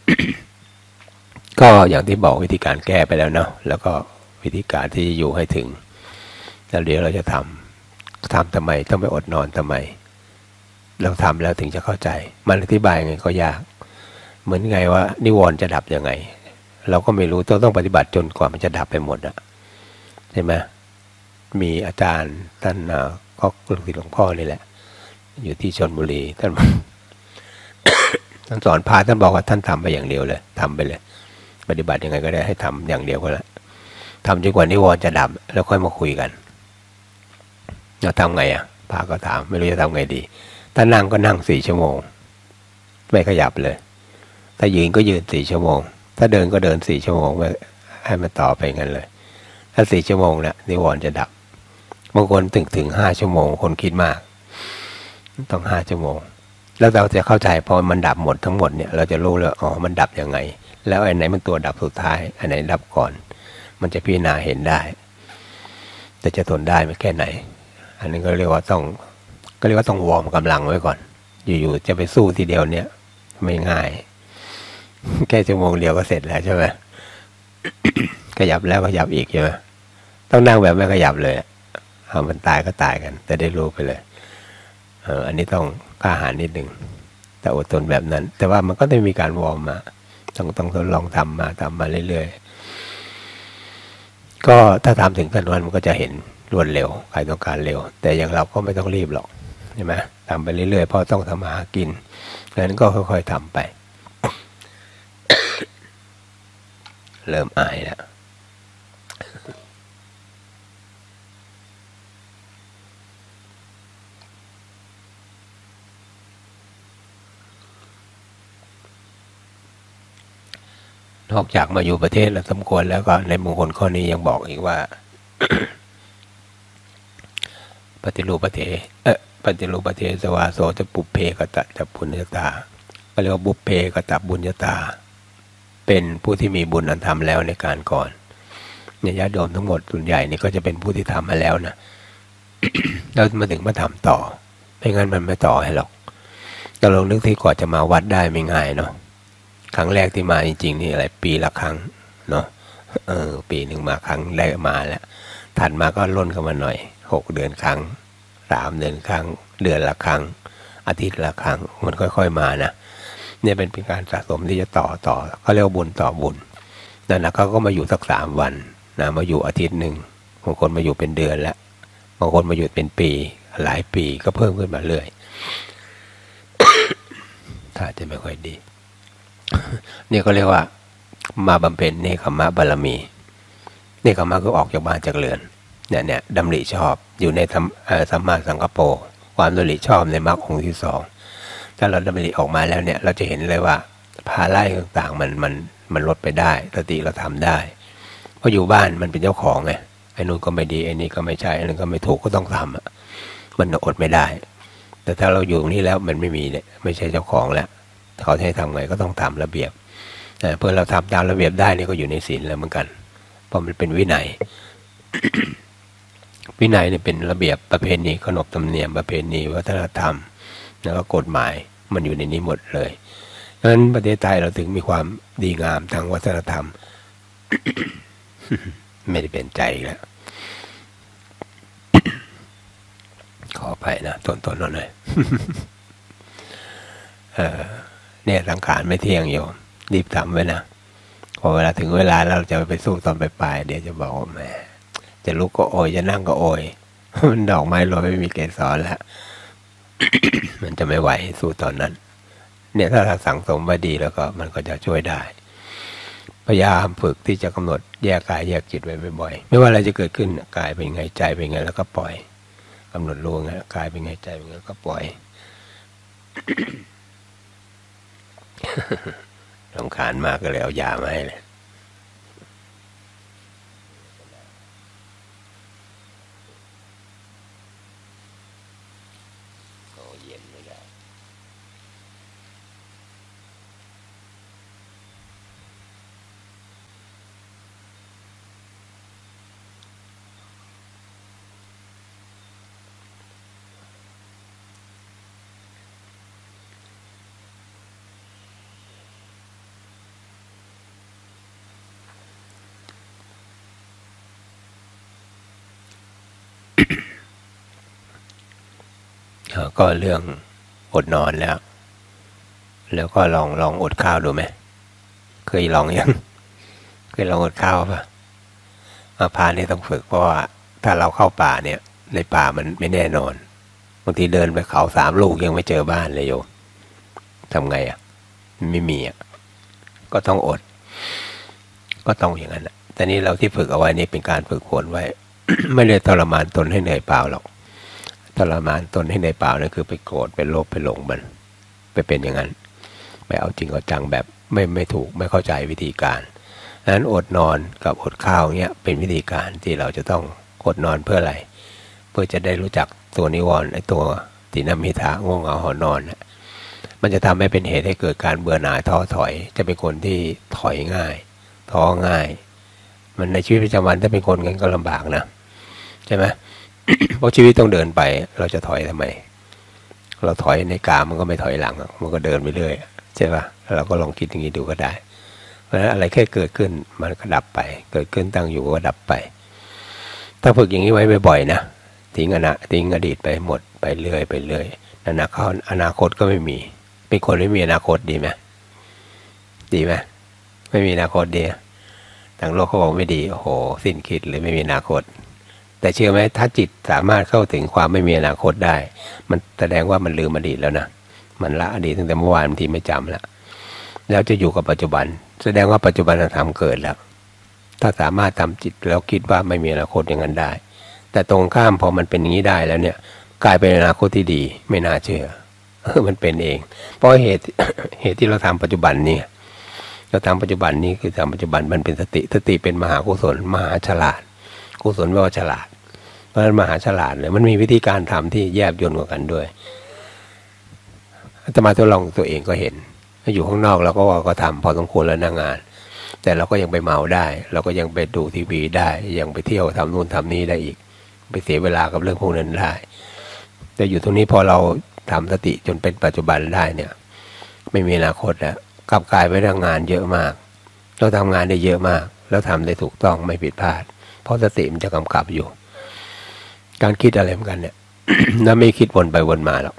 ก็อย่างที่บอกวิธีการแก้ไปแล้วเนาะแล้วก็วิธีการที่อยู่ให้ถึงแล้วเดี๋ยวเราจะทำทำทำไมต้องไปอดนอนทำไมเราทำแล้วถึงจะเข้าใจมันอธิบายไงก็ยากเหมือนไงว่านิวรณ์จะดับยังไงเราก็ไม่รู้ต้องต้องปฏิบัติจนกว่ามันจะดับไปหมดอะใช่ไหมมีอาจารย์ท่านก็ลูกศิษย์หลวงพ่อนี่แหละอยู่ที่ชลบุรีท่าน ท่านสอนพาท่านบอกว่าท่านทำไปอย่างเดียวเลยทำไปเลยปฏิบัติยังไงก็ได้ให้ทำอย่างเดียวก็แล้วทำจนกว่านิวรณ์จะดับแล้วค่อยมาคุยกันเราทำไงอ่ะพาก็ถามไม่รู้จะทำไงดีถ้านั่งก็นั่งสี่ชั่วโมงไม่ขยับเลยถ้ายืนก็ยืนสี่ชั่วโมงถ้าเดินก็เดินสี่ชั่วโมงให้มันต่อไปงั้นเลยถ้าสี่ชั่วโมงเนี่ยนิวรณ์จะดับบางคนถึงถึงห้าชั่วโมงคนคิดมากต้องห้าชั่วโมงแล้วเราจะเข้าใจพอมันดับหมดทั้งหมดเนี่ยเราจะรู้เลยอ๋อมันดับยังไงแล้วไอ้ไหนมันตัวดับสุดท้ายอันไหนดับก่อนมันจะพิจารณาเห็นได้แต่จะทนได้ไม่แค่ไหนอันนี้ก็เรียกว่าต้องก็เรียกว่าต้องวอร์มกำลังไว้ก่อนอยู่ๆจะไปสู้ทีเดียวเนี่ยไม่ง่ายแค่ชั่วโมงเดียวก็เสร็จแล้วใช่ไหม ขยับแล้วขยับอีกใช่ไหมต้องนั่งแบบไม่ขยับเลยเอามันตายก็ตายกันแต่ได้รู้ไปเลยเอออันนี้ต้องกล้าหาญนิดหนึ่งแต่อดทนแบบนั้นแต่ว่ามันก็ต้องมีการวอร์มมาต้องต้องทดลองทำมาทำมาเรื่อยๆก็ถ้าทำถึงขั้นนั้นมันก็จะเห็นรวดเร็วใครต้องการเร็วแต่อย่างเราก็ไม่ต้องรีบหรอกใช่ไหมทำไปเรื่อยๆเพราะต้องทำมาหากินดังนั้นก็ค่อยๆทำไป เริ่มอายแล้วนอกจากมาอยู่ประเทศแล้วสมควรแล้วก็ในมงคลข้อนี้ยังบอกอีกว่า ปฏิรูปประเทศเออปฏิรูปประเทศสวาโสจะปุเพกตะจะบุญญาตาก็เรียกว่าบุเพกตะบุญญาตาเป็นผู้ที่มีบุญอันทำแล้วในการก่อนเนี่ยญาติโยมทั้งหมดส่วนใหญ่นี่ก็จะเป็นผู้ที่ทำมาแล้วนะ แล้วมาถึงมาทำต่อไม่งั้นมันไม่ต่อให้หรอกเราลองนึกที่กว่าจะมาวัดได้ไม่ง่ายเนาะครั้งแรกที่มาจริงๆนี่อะไรปีละครั้งเนาะเออปีหนึ่งมาครั้งได้มาแล้วถัดมาก็ล่นเข้ามาหน่อยหกเดือนครั้งสามเดือนครั้งเดือนละครั้งอาทิตย์ละครั้งมันค่อยๆมานะเนี่ยเป็นเป็นการสะสมที่จะต่อต่อเขาเรียกว่าบุญต่อบุญนั่นนะเขาก็มาอยู่สักสามวันนะมาอยู่อาทิตย์หนึ่งบางคนมาอยู่เป็นเดือนแล้วบางคนมาอยู่เป็นปีหลายปีก็เพิ่มขึ้นมาเรื่อย ถ้าจะไม่ค่อยดีนี่ก็เรียกว่ามาบำเพ็ญเนคขมะบารมีเนคขมะก็ออกจากบ้านจากเรือนเนี่ยเนี่ยดำริชอบอยู่ในสัมมาสังกัปโปความดำริชอบในมรรคองค์ที่สองถ้าเราดำริออกมาแล้วเนี่ยเราจะเห็นเลยว่าภาระต่างๆมันมันมันลดไปได้สติเราทำได้เพราะอยู่บ้านมันเป็นเจ้าของไงไอ้นู่นก็ไม่ดีไอ้นี่ก็ไม่ใช่ไอ้นั่นก็ไม่ถูกก็ต้องทำอ่ะมันอดไม่ได้แต่ถ้าเราอยู่ตรงนี้แล้วมันไม่มีเนี่ยไม่ใช่เจ้าของแล้วเขาให้ทำไงก็ต้องตามระเบียบเพื่อเราทำตามระเบียบได้นี่ก็อยู่ในศีลแล้วเหมือนกันเพราะมันเป็นวินัย วินัยเนี่ยเป็นระเบียบประเพณีขนบธรรมเนียมประเพณีวัฒนธรรมแล้วก็กฎหมายมันอยู่ในนี้หมดเลยดังนั้นประเทศไทยเราถึงมีความดีงามทางวัฒนธรรม ไม่ได้เป็นใจแล้ว ขอไปนะต้นๆหน่อย เออเนี่ยสังขารไม่เที่ยงโยมรีบทำไว้นะพอเวลาถึงเวลาเราจะไปสู้ตอนปลายๆเดี๋ยวจะบอกว่าแหมจะลุกก็โอยจะนั่งก็โอย มันดอกไม้โรยไม่มีเกสรแล้ว มันจะไม่ไหวสู้ตอนนั้น เนี่ยถ้าเราสั่งสมไว้ดีแล้วก็มันก็จะช่วยได้พยายามฝึกที่จะกำหนดแยกกายแยกจิตไว้บ่อยๆไม่ว่าอะไรจะเกิดขึ้นกายเป็นไงใจเป็นไงแล้วก็ปล่อยกำหนดรู้ไงกายเป็นไงใจเป็นไงก็ปล่อยรำคาญมากก็เลยเอายามาให้เลยโอ้เย็นไม่ได้ก็เรื่องอดนอนแล้วแล้วก็ลองลองอดข้าวดูไหมเคยลองยังเคยลองอดข้าวป่ะมาพานี่ต้องฝึกเพราะว่าถ้าเราเข้าป่าเนี่ยในป่ามันไม่แน่นอนบางทีเดินไปเขาสามลูกยังไม่เจอบ้านเลยโยมทำไงอ่ะไม่มีอ่ะก็ต้องอดก็ต้องอย่างนั้นแต่นี้เราที่ฝึกเอาไว้นี่เป็นการฝึกฝนไว้ ไม่ได้ทรมานตนให้เหนื่อยเปล่าหรอกทรมานตนให้เหนื่อยเปล่านั่นคือไปโกรธไปโลภไปหลงมันไปเป็นอย่างนั้นไปเอาจริงเอาจังแบบไม่ไม่ถูกไม่เข้าใจวิธีการดังนั้นอดนอนกับอดข้าวเนี้ยเป็นวิธีการที่เราจะต้องอดนอนเพื่ออะไรเพื่อจะได้รู้จักตัวนิวรณ์ไอ้ตัวตินามิทะง่วงเหงาหอนอนนะมันจะทำให้เป็นเหตุให้เกิดการเบื่อหน่ายท้อถอยจะเป็นคนที่ถอยง่ายท้อง่ายมันในชีวิตประจำวันถ้าเป็นคนงั้นก็ลำบากนะใช่ไหม เพราะชีวิตต้องเดินไปเราจะถอยทำไมเราถอยในกามมันก็ไม่ถอยหลังมันก็เดินไปเรื่อยใช่ป่ะเราก็ลองคิดอย่างนี้ดูก็ได้เพราะฉะนั้นอะไรแค่เกิดขึ้นมันก็ดับไปเกิดขึ้นตั้งอยู่ก็ดับไปถ้าฝึกอย่างนี้ไว้บ่อยๆนะทิ้งอนาทิ้งอดีตไปหมดไปเรื่อยไปเรื่อยอนาคตอนาคตก็ไม่มีเป็นคนไม่มีอนาคตดีไหมดีไหมไม่มีอนาคตดีทางโลกเขาบอกไม่ดีโอ้โหสิ้นคิดเลยไม่มีอนาคตแต่เชื่อไหมถ้าจิตสามารถเข้าถึงความไม่มีอนาคตได้มันแสดงว่ามันลืมอดีตแล้วนะมันละอดีตตั้งแต่เมื่อวานบางทีไม่จำแล้วแล้วจะอยู่กับปัจจุบันแสดงว่าปัจจุบันธรรมเกิดแล้วถ้าสามารถทำจิตแล้วคิดว่าไม่มีอนาคตอย่างนั้นได้แต่ตรงข้ามพอมันเป็นอย่างนี้ได้แล้วเนี่ยกลายเป็นอนาคตที่ดีไม่น่าเชื่อ มันเป็นเองเพราะเหตุ เหตุที่เราทำปัจจุบันนี้เราทำปัจจุบันนี้คือทำปัจจุบันมันเป็นสติสติเป็นมหากุศลมหาฉลาดกุศลแปลว่าฉลาดเพราะฉะนั้นมหาฉลาดเลยมันมีวิธีการทำที่แยบยลกว่ากันด้วยอาตมาทดลองตัวเองก็เห็นอยู่ข้างนอกเราก็ว่าก็ทำพอสมควรแล้วหน้างานแต่เราก็ยังไปเมาได้เราก็ยังไปดูทีวีได้ยังไปเที่ยวทำนู่นทำนี่ได้อีกไปเสียเวลากับเรื่องพวกนั้นได้แต่อยู่ตรงนี้พอเราทำสติจนเป็นปัจจุบันได้เนี่ยไม่มีอนาคตแล้วกลับกลายไปทำงานเยอะมากเราทำงานได้เยอะมากแล้วทำได้ถูกต้องไม่ผิดพลาดเพราะสติมันจะกำกับอยู่การคิดอะไรเหมือนกันเนี่ย น่าไม่คิดวนไปวนมาหรอก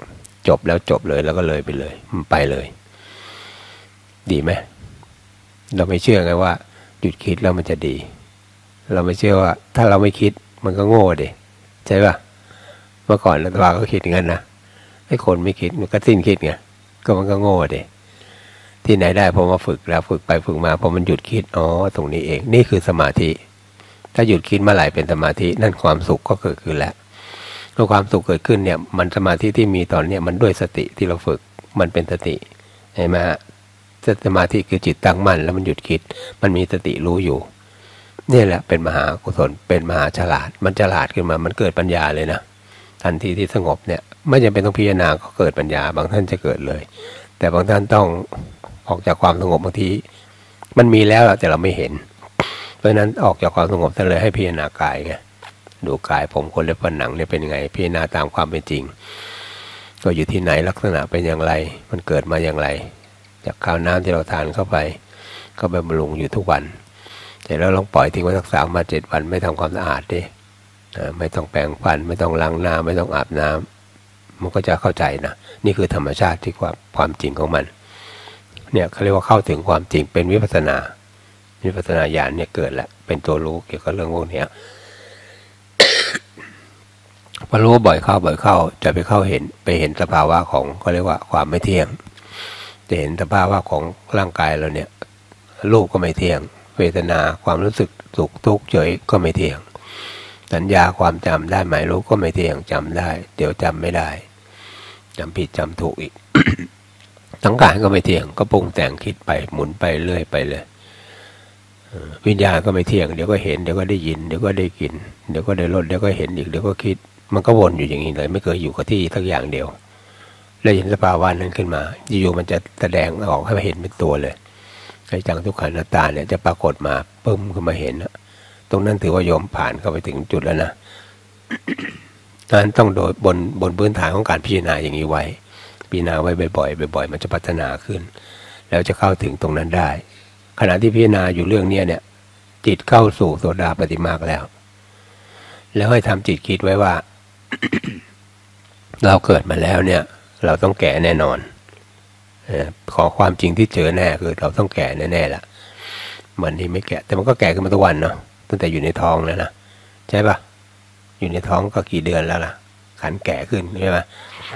จบแล้วจบเลยแล้วก็เลยไปเลยมันไปเลยดีไหมเราไม่เชื่อไงว่าหยุดคิดแล้วมันจะดีเราไม่เชื่อว่าถ้าเราไม่คิดมันก็โง่ดิใช่ป่ะเมื่อก่อนรัฐบาลก็คิดอย่างนั้นนะให้คนไม่คิดมันก็สิ้นคิดไงก็มันก็โง่ดิที่ไหนได้พอมาฝึกแล้วฝึกไปฝึกมาพอมันหยุดคิดอ๋อตรงนี้เองนี่คือสมาธิถ้าหยุดคิดเมื่อไหร่เป็นสมาธินั่นความสุขก็เกิดขึ้นแล้วเมื่อความสุขเกิดขึ้นเนี่ยมันสมาธิที่มีตอนเนี้ยมันด้วยสติที่เราฝึกมันเป็นสติเห็นไหมฮะสมาธิคือจิตตั้งมั่นแล้วมันหยุดคิดมันมีสติรู้อยู่นี่แหละเป็นมหากุศลเป็นมหาฉลาดมันฉลาดขึ้นมามันเกิดปัญญาเลยนะทันทีที่สงบเนี่ยไม่จำเป็นต้องพิจารณาก็เกิดปัญญาบางท่านจะเกิดเลยแต่บางท่านต้องออกจากความสงบบางทีมันมีแล้วแต่เราไม่เห็นเพราะฉะนั้นออกจากความสงบท่านเลยให้พิจารณากายไงดูกายผมขนเล็บฟันหนังเนี่ยเป็นยังไงพิจารณาตามความเป็นจริงก็อยู่ที่ไหนลักษณะเป็นอย่างไรมันเกิดมาอย่างไรจากข้าวน้ำที่เราทานเข้าไปก็ไปบำรุงอยู่ทุกวันแต่แล้วลองปล่อยทิ้งไว้สักสามวันเจ็ดวันไม่ทำความสะอาดดิไม่ต้องแปรงฟันไม่ต้องล้างหน้าไม่ต้องอาบน้ำมันก็จะเข้าใจนะนี่คือธรรมชาติที่ความความจริงของมันเนี่ยเขาเรียกว่าเข้าถึงความจริงเป็นวิปัสสนาวิปัสสนาญาณเนี่ยเกิดแล้วเป็นตัวรู้เกี่ยวกับเรื่องพวกนี้ พอรู้บ่อยเข้าบ่อยเข้าจะไปเข้าเห็นไปเห็นสภาวะของเขาเรียกว่าความไม่เที่ยงจะเห็นสภาวะของร่างกายเราเนี่ยรูปก็ไม่เที่ยงเวทนาความรู้สึกสุขทุกข์เฉยก็ไม่เที่ยงสัญญาความจำได้หมายรู้ก็ไม่เที่ยงจำได้เดี๋ยวจำไม่ได้จำผิดจำถูกอีก สังขารก็ไม่เที่ยงก็ปรุงแต่งคิดไปหมุนไปเรื่อยไปเลยวิญญาณก็ไม่เที่ยงเดี๋ยวก็เห็นเดี๋ยวก็ได้ยินเดี๋ยวก็ได้กินเดี๋ยวก็ได้รสเดี๋ยวก็เห็นอีกเดี๋ยวก็คิดมันก็วนอยู่อย่างนี้เลยไม่เคยอยู่กับที่สักอย่างเดียวแล้วเห็นสภาวะนั้นขึ้นมาอยู่ๆมันจะแสดงออกให้เห็นเป็นตัวเลยไอ้จังทุกขันธ์อนัตตาเนี่ยจะปรากฏมาปึ้มขึ้นมาเห็นตรงนั้นถือว่าโยมผ่านเข้าไปถึงจุดแล้วนะนั้นต้องโดยบนบนพื้นฐานของการพิจารณาอย่างนี้ไว้พิจารณาไว้บ่อยๆบ่อยๆมันจะพัฒนาขึ้นแล้วจะเข้าถึงตรงนั้นได้ขณะที่พิจารณาอยู่เรื่องนี้เนี่ยจิตเข้าสู่โสดาปัตติมรรคแล้วแล้วให้ทำจิตคิดไว้ว่า เราเกิดมาแล้วเนี่ยเราต้องแก่แน่นอนขอความจริงที่เจอแน่คือเราต้องแก่แน่ๆล่ะมันนี่ไม่แก่แต่มันก็แก่ขึ้นมาทุกวันเนาะตั้งแต่อยู่ในท้องแล้วนะใช่ปะอยู่ในท้องก็กี่เดือนแล้วล่ะขันแก่ขึ้นใช่ไหม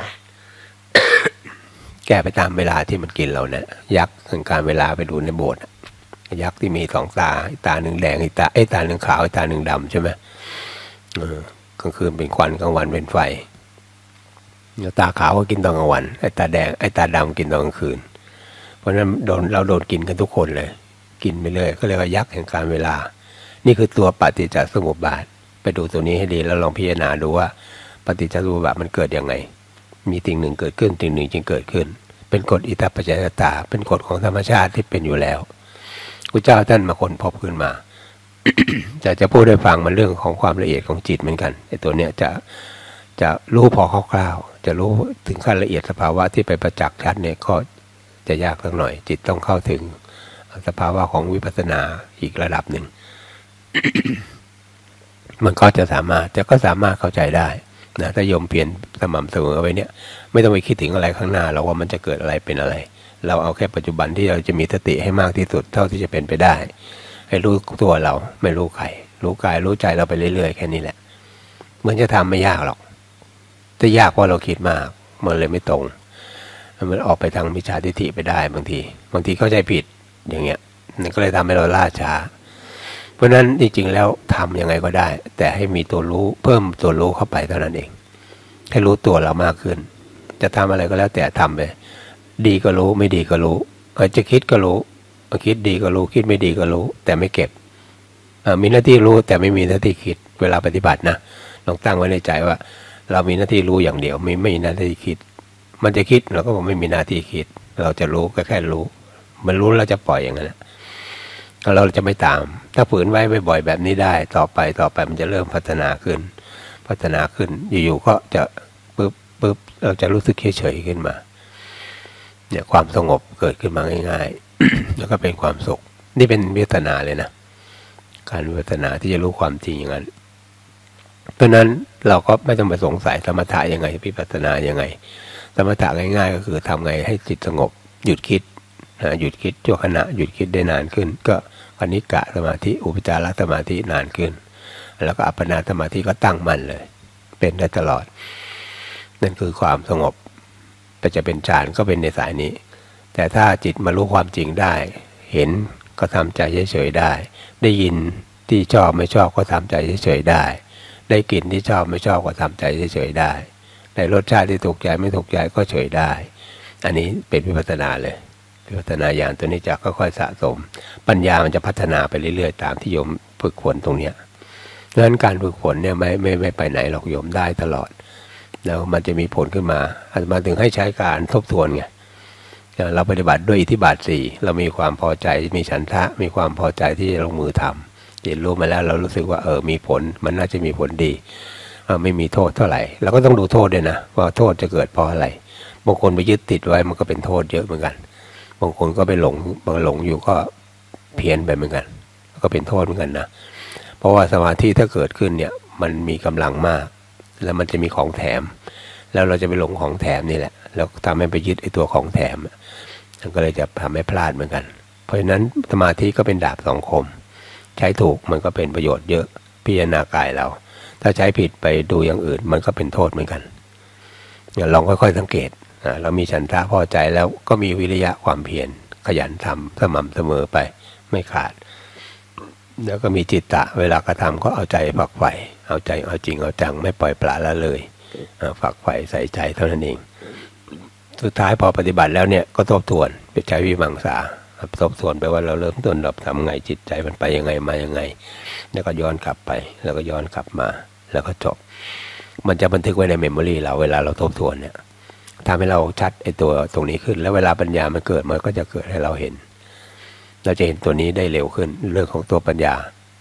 แก่ไปตามเวลาที่มันกินเราเนี่ยยักษ์ถึงการเวลาไปดูในโบสถ์ยักษ์ที่มีสองตาตาหนึ่งแดงอีกตาไอ้ตาหนึ่งขาวไอ้ตาหนึ่งดำใช่ไหมกลางคืนเป็นควันกลางวันเป็นไฟตาขาวก็กินตอนกลางวันไอ้ตาแดงไอ้ตาดำกินตอนกลางคืนเพราะฉะนั้นโดนเราโดนกินกันทุกคนเลยกินไปเรื่อยก็เรียกว่ายักษ์แห่งการเวลานี่คือตัวปฏิจจสมุปบาทไปดูตัวนี้ให้ดีแล้วลองพิจารณาดูว่าปฏิจจสมุปบาทมันเกิดยังไงมีสิ่งหนึ่งเกิดขึ้นสิ่งหนึ่งจึงเกิดขึ้นเป็นกฎอิทัปปัจจยตาเป็นกฎของธรรมชาติที่เป็นอยู่แล้วพระเจ้าท่านมาค้นพบขึ้นมา จะจะพูดให้ฟังมันเรื่องของความละเอียดของจิตเหมือนกันไอ้ตัวเนี้ยจะจะรู้พอคร่าวๆจะรู้ถึงขั้นละเอียดสภาวะที่ไปประจักษ์ชัดเนี่ยก็จะยากสักหน่อยจิตต้องเข้าถึงสภาวะของวิปัสสนาอีกระดับหนึ่ง มันก็จะสามารถจะก็สามารถเข้าใจได้นะถ้าโยมเปลี่ยนสม่ำเสมอไว้เนี่ยไม่ต้องไปคิดถึงอะไรข้างหน้าเราว่ามันจะเกิดอะไรเป็นอะไรเราเอาแค่ปัจจุบันที่เราจะมีสติให้มากที่สุดเท่าที่จะเป็นไปได้ให้รู้ตัวเราไม่รู้ใครรู้กายรู้ใจเราไปเรื่อยๆแค่นี้แหละเหมือนจะทำไม่ยากหรอกแต่ยากเพราะเราคิดมากมันเลยไม่ตรงมันออกไปทางมิจฉาทิฏฐิไปได้บางทีบางทีเข้าใจผิดอย่างเงี้ยมันก็เลยทำให้เราล่าช้าเพราะนั้นจริงๆแล้วทำยังไงก็ได้แต่ให้มีตัวรู้เพิ่มตัวรู้เข้าไปเท่านั้นเองให้รู้ตัวเรามากขึ้นจะทำอะไรก็แล้วแต่ทำไปดีก็รู้ไม่ดีก็รู้อาจจะคิดก็รู้คิดดีก็รู้คิดไม่ดีก็รู้แต่ไม่เก็บมีหน้าที่รู้แต่ไม่มีหน้าที่คิดเวลาปฏิบัตินะลองตั้งไว้ในใจว่าเรามีหน้าที่รู้อย่างเดียวไม่ไม่มีหน้าที่คิดมันจะคิดเราก็บอกไม่มีหน้าที่คิดเราจะรู้ก็แค่รู้มันรู้แล้วจะปล่อยอย่างนั้นเราจะไม่ตามถ้าฝืนไว้บ่อยๆแบบนี้ได้ต่อไปต่อไปมันจะเริ่มพัฒนาขึ้นพัฒนาขึ้นอยู่ๆก็จะปึ๊บปึ๊บเราจะรู้สึกเฉยๆขึ้นมาเนี่ยความสงบเกิดขึ้นมาง่ายๆ แล้วก็เป็นความสุขนี่เป็นวิปัสสนาเลยนะการวิปัสสนาที่จะรู้ความจริงอย่างนั้นเพราะนั้นเราก็ไม่ต้องไปสงสัยสมถะยังไงวิปัสสนายังไงสมถะง่ายๆก็คือทำไงให้จิตสงบหยุดคิดหยุดคิดชั่วขณะหยุดคิดได้นานขึ้นก็คณิกะสมาธิอุปจารสมาธินานขึ้นแล้วก็อัปปนาสมาธิก็ตั้งมั่นเลยเป็นได้ตลอดนั่นคือความสงบแต่จะเป็นฌานก็เป็นในสายนี้แต่ถ้าจิตมารู้ความจริงได้เห็นก็ทำใจเฉยๆได้ได้ยินที่ชอบไม่ชอบก็ทำใจเฉยๆได้ได้กลิ่นที่ชอบไม่ชอบก็ทำใจเฉยๆได้ในรสชาติที่ถูกใจไม่ถูกใจก็เฉยได้อันนี้เป็นวิปัสสนาเลยวิปัสสนาญาณตัวนี้จะค่อยๆสะสมปัญญามันจะพัฒนาไปเรื่อยๆตามที่โยมฝึกฝนตรงเนี้ยดังนั้นการฝึกฝนเนี่ยไม่ไม่ไม่ไปไหนหรอกโยมได้ตลอดแล้วมันจะมีผลขึ้นมาอาตมาถึงให้ใช้การทบทวนไงเราปฏิบัติด้วยอิทธิบาทสี่เรามีความพอใจมีฉันทะมีความพอใจที่จะลงมือทำจิตรู้มาแล้วเรารู้สึกว่าเออมีผลมันน่าจะมีผลดีไม่มีโทษเท่าไหร่เราก็ต้องดูโทษด้วยนะว่าโทษจะเกิดเพราะอะไรบางคนไปยึดติดไว้มันก็เป็นโทษเยอะเหมือนกันบางคนก็ไปหลงบางหลงอยู่ก็เพี้ยนไปเหมือนกันก็เป็นโทษเหมือนกันนะเพราะว่าสมาธิถ้าเกิดขึ้นเนี่ยมันมีกำลังมากแล้วมันจะมีของแถมแล้วเราจะไปหลงของแถมนี่แหละแล้วทำให้ไปยึดไอ้ตัวของแถมมันก็เลยจะทำให้พลาดเหมือนกันเพราะฉะนั้นสมาธิก็เป็นดาบสองคมใช้ถูกมันก็เป็นประโยชน์เยอะพิจารณากายเราถ้าใช้ผิดไปดูอย่างอื่นมันก็เป็นโทษเหมือนกันลองค่อยๆสังเกตเรามีฉันทะพอใจแล้วก็มีวิริยะความเพียรขยันทำสม่ำเสมอไปไม่ขาดแล้วก็มีจิตตะเวลากระทำก็เอาใจฝักใฝ่เอาใจเอาจริงเอาจังไม่ปล่อยปละละเลยฝักใฝ่ใส่ใจเท่านั้นเองสุดท้ายพอปฏิบัติแล้วเนี่ยก็ทบทวนไปใช้วิมังสาทบทวนไปว่าเราเริ่มต้นเราทำไงจิตใจมันไปยังไงมายังไงแล้วก็ย้อนกลับไปแล้วก็ย้อนกลับมาแล้วก็จบมันจะบันทึกไว้ในเมมโมรีเราเวลาเราทบทวนเนี่ยทำให้เราชัดไอ้ตัวตรงนี้ขึ้นแล้วเวลาปัญญามันเกิดมันก็จะเกิดให้เราเห็นเราจะเห็นตัวนี้ได้เร็วขึ้นเรื่องของตัวปัญญา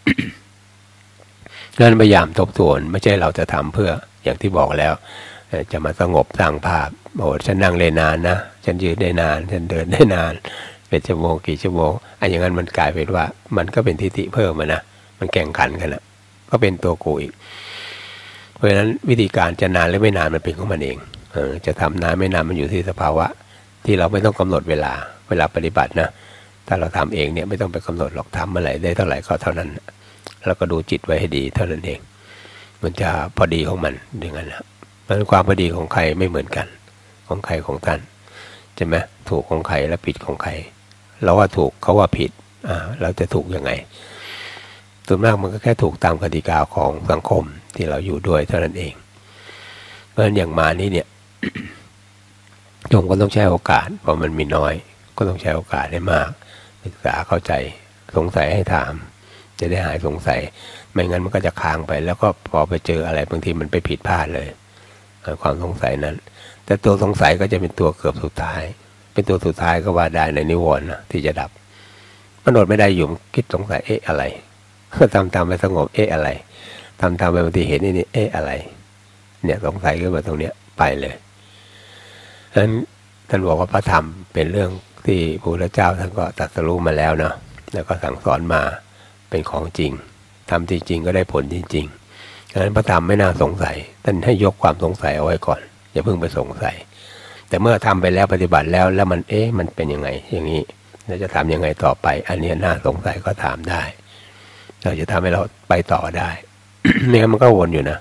นั่นพยายามทบทวนไม่ใช่เราจะทำเพื่ออย่างที่บอกแล้วจะมาสงบสร้างภาพโอ้ฉันนั่งได้นานนะฉันยืนได้นานฉันเดินได้นานเป็นชั่วโมงกี่ชั่วโมงไอ้อย่างนั้นมันกลายเป็นว่ามันก็เป็นทิฏฐิเพิ่มมานะมันแข่งขันกันนะก็เป็นตัวกูอีกเพราะฉะนั้นวิธีการจะนานหรือไม่นานมันเป็นของมันเองเออจะทำนานไม่นานมันอยู่ที่สภาวะที่เราไม่ต้องกำหนดเวลาเวลาปฏิบัตินะถ้าเราทำเองเนี่ยไม่ต้องไปกำหนดหรอกทำเมื่อไหร่ได้เท่าไหร่ก็เท่านั้นแล้วก็ดูจิตไว้ให้ดีเท่านั้นเองมันจะพอดีของมันอย่างนั้นนะมันความพอดีของใครไม่เหมือนกันของใครของท่านใช่ไหมถูกของใครและผิดของใครเราว่าถูกเขาว่าผิดอ่าเราจะถูกยังไงส่วนมากมันก็แค่ถูกตามกติกาของสังคมที่เราอยู่ด้วยเท่านั้นเองเพราะฉะนั้นอย่างมานี้เนี่ย โยมก็ต้องใช้โอกาสเพราะมันมีน้อยก็ต้องใช้โอกาสให้มากศึกษาเข้าใจสงสัยให้ถามจะได้หายสงสัยไม่งั้นมันก็จะค้างไปแล้วก็พอไปเจออะไรบางทีมันไปผิดพลาดเลยความสงสัยนั้นแต่ตัวสงสัยก็จะเป็นตัวเกือบสุดท้ายเป็นตัวสุดท้ายก็ว่าได้ในนิวรณ์นะที่จะดับมันอดไม่ได้อยู่คิดสงสัยเอ๊ะอะไรทำตามไปสงบเอ๊ะอะไรทำตามไปบางทีเห็นนี่นี่เอ๊ะอะไรเนี่ยสงสัยขึ้นมาตรงเนี้ยไปเลยฉะนั้นท่านบอกว่าพระธรรมเป็นเรื่องที่พระพุทธเจ้าท่านก็ตรัสรู้มาแล้วเนาะแล้วก็สั่งสอนมาเป็นของจริงทำจริงๆก็ได้ผลจริงๆฉะนั้นพระธรรมไม่น่าสงสัยท่านให้ยกความสงสัยเอาไว้ก่อนอย่าเพิ่งไปสงสัยแต่เมื่อทำไปแล้วปฏิบัติแล้วแล้วมันเอ๊ะมันเป็นยังไงอย่างนี้เราจะทำยังไงต่อไปอันนี้น่าสงสัยก็ถามได้เราจะทำให้เราไปต่อได้ เนี่ยมันก็วนอยู่นะ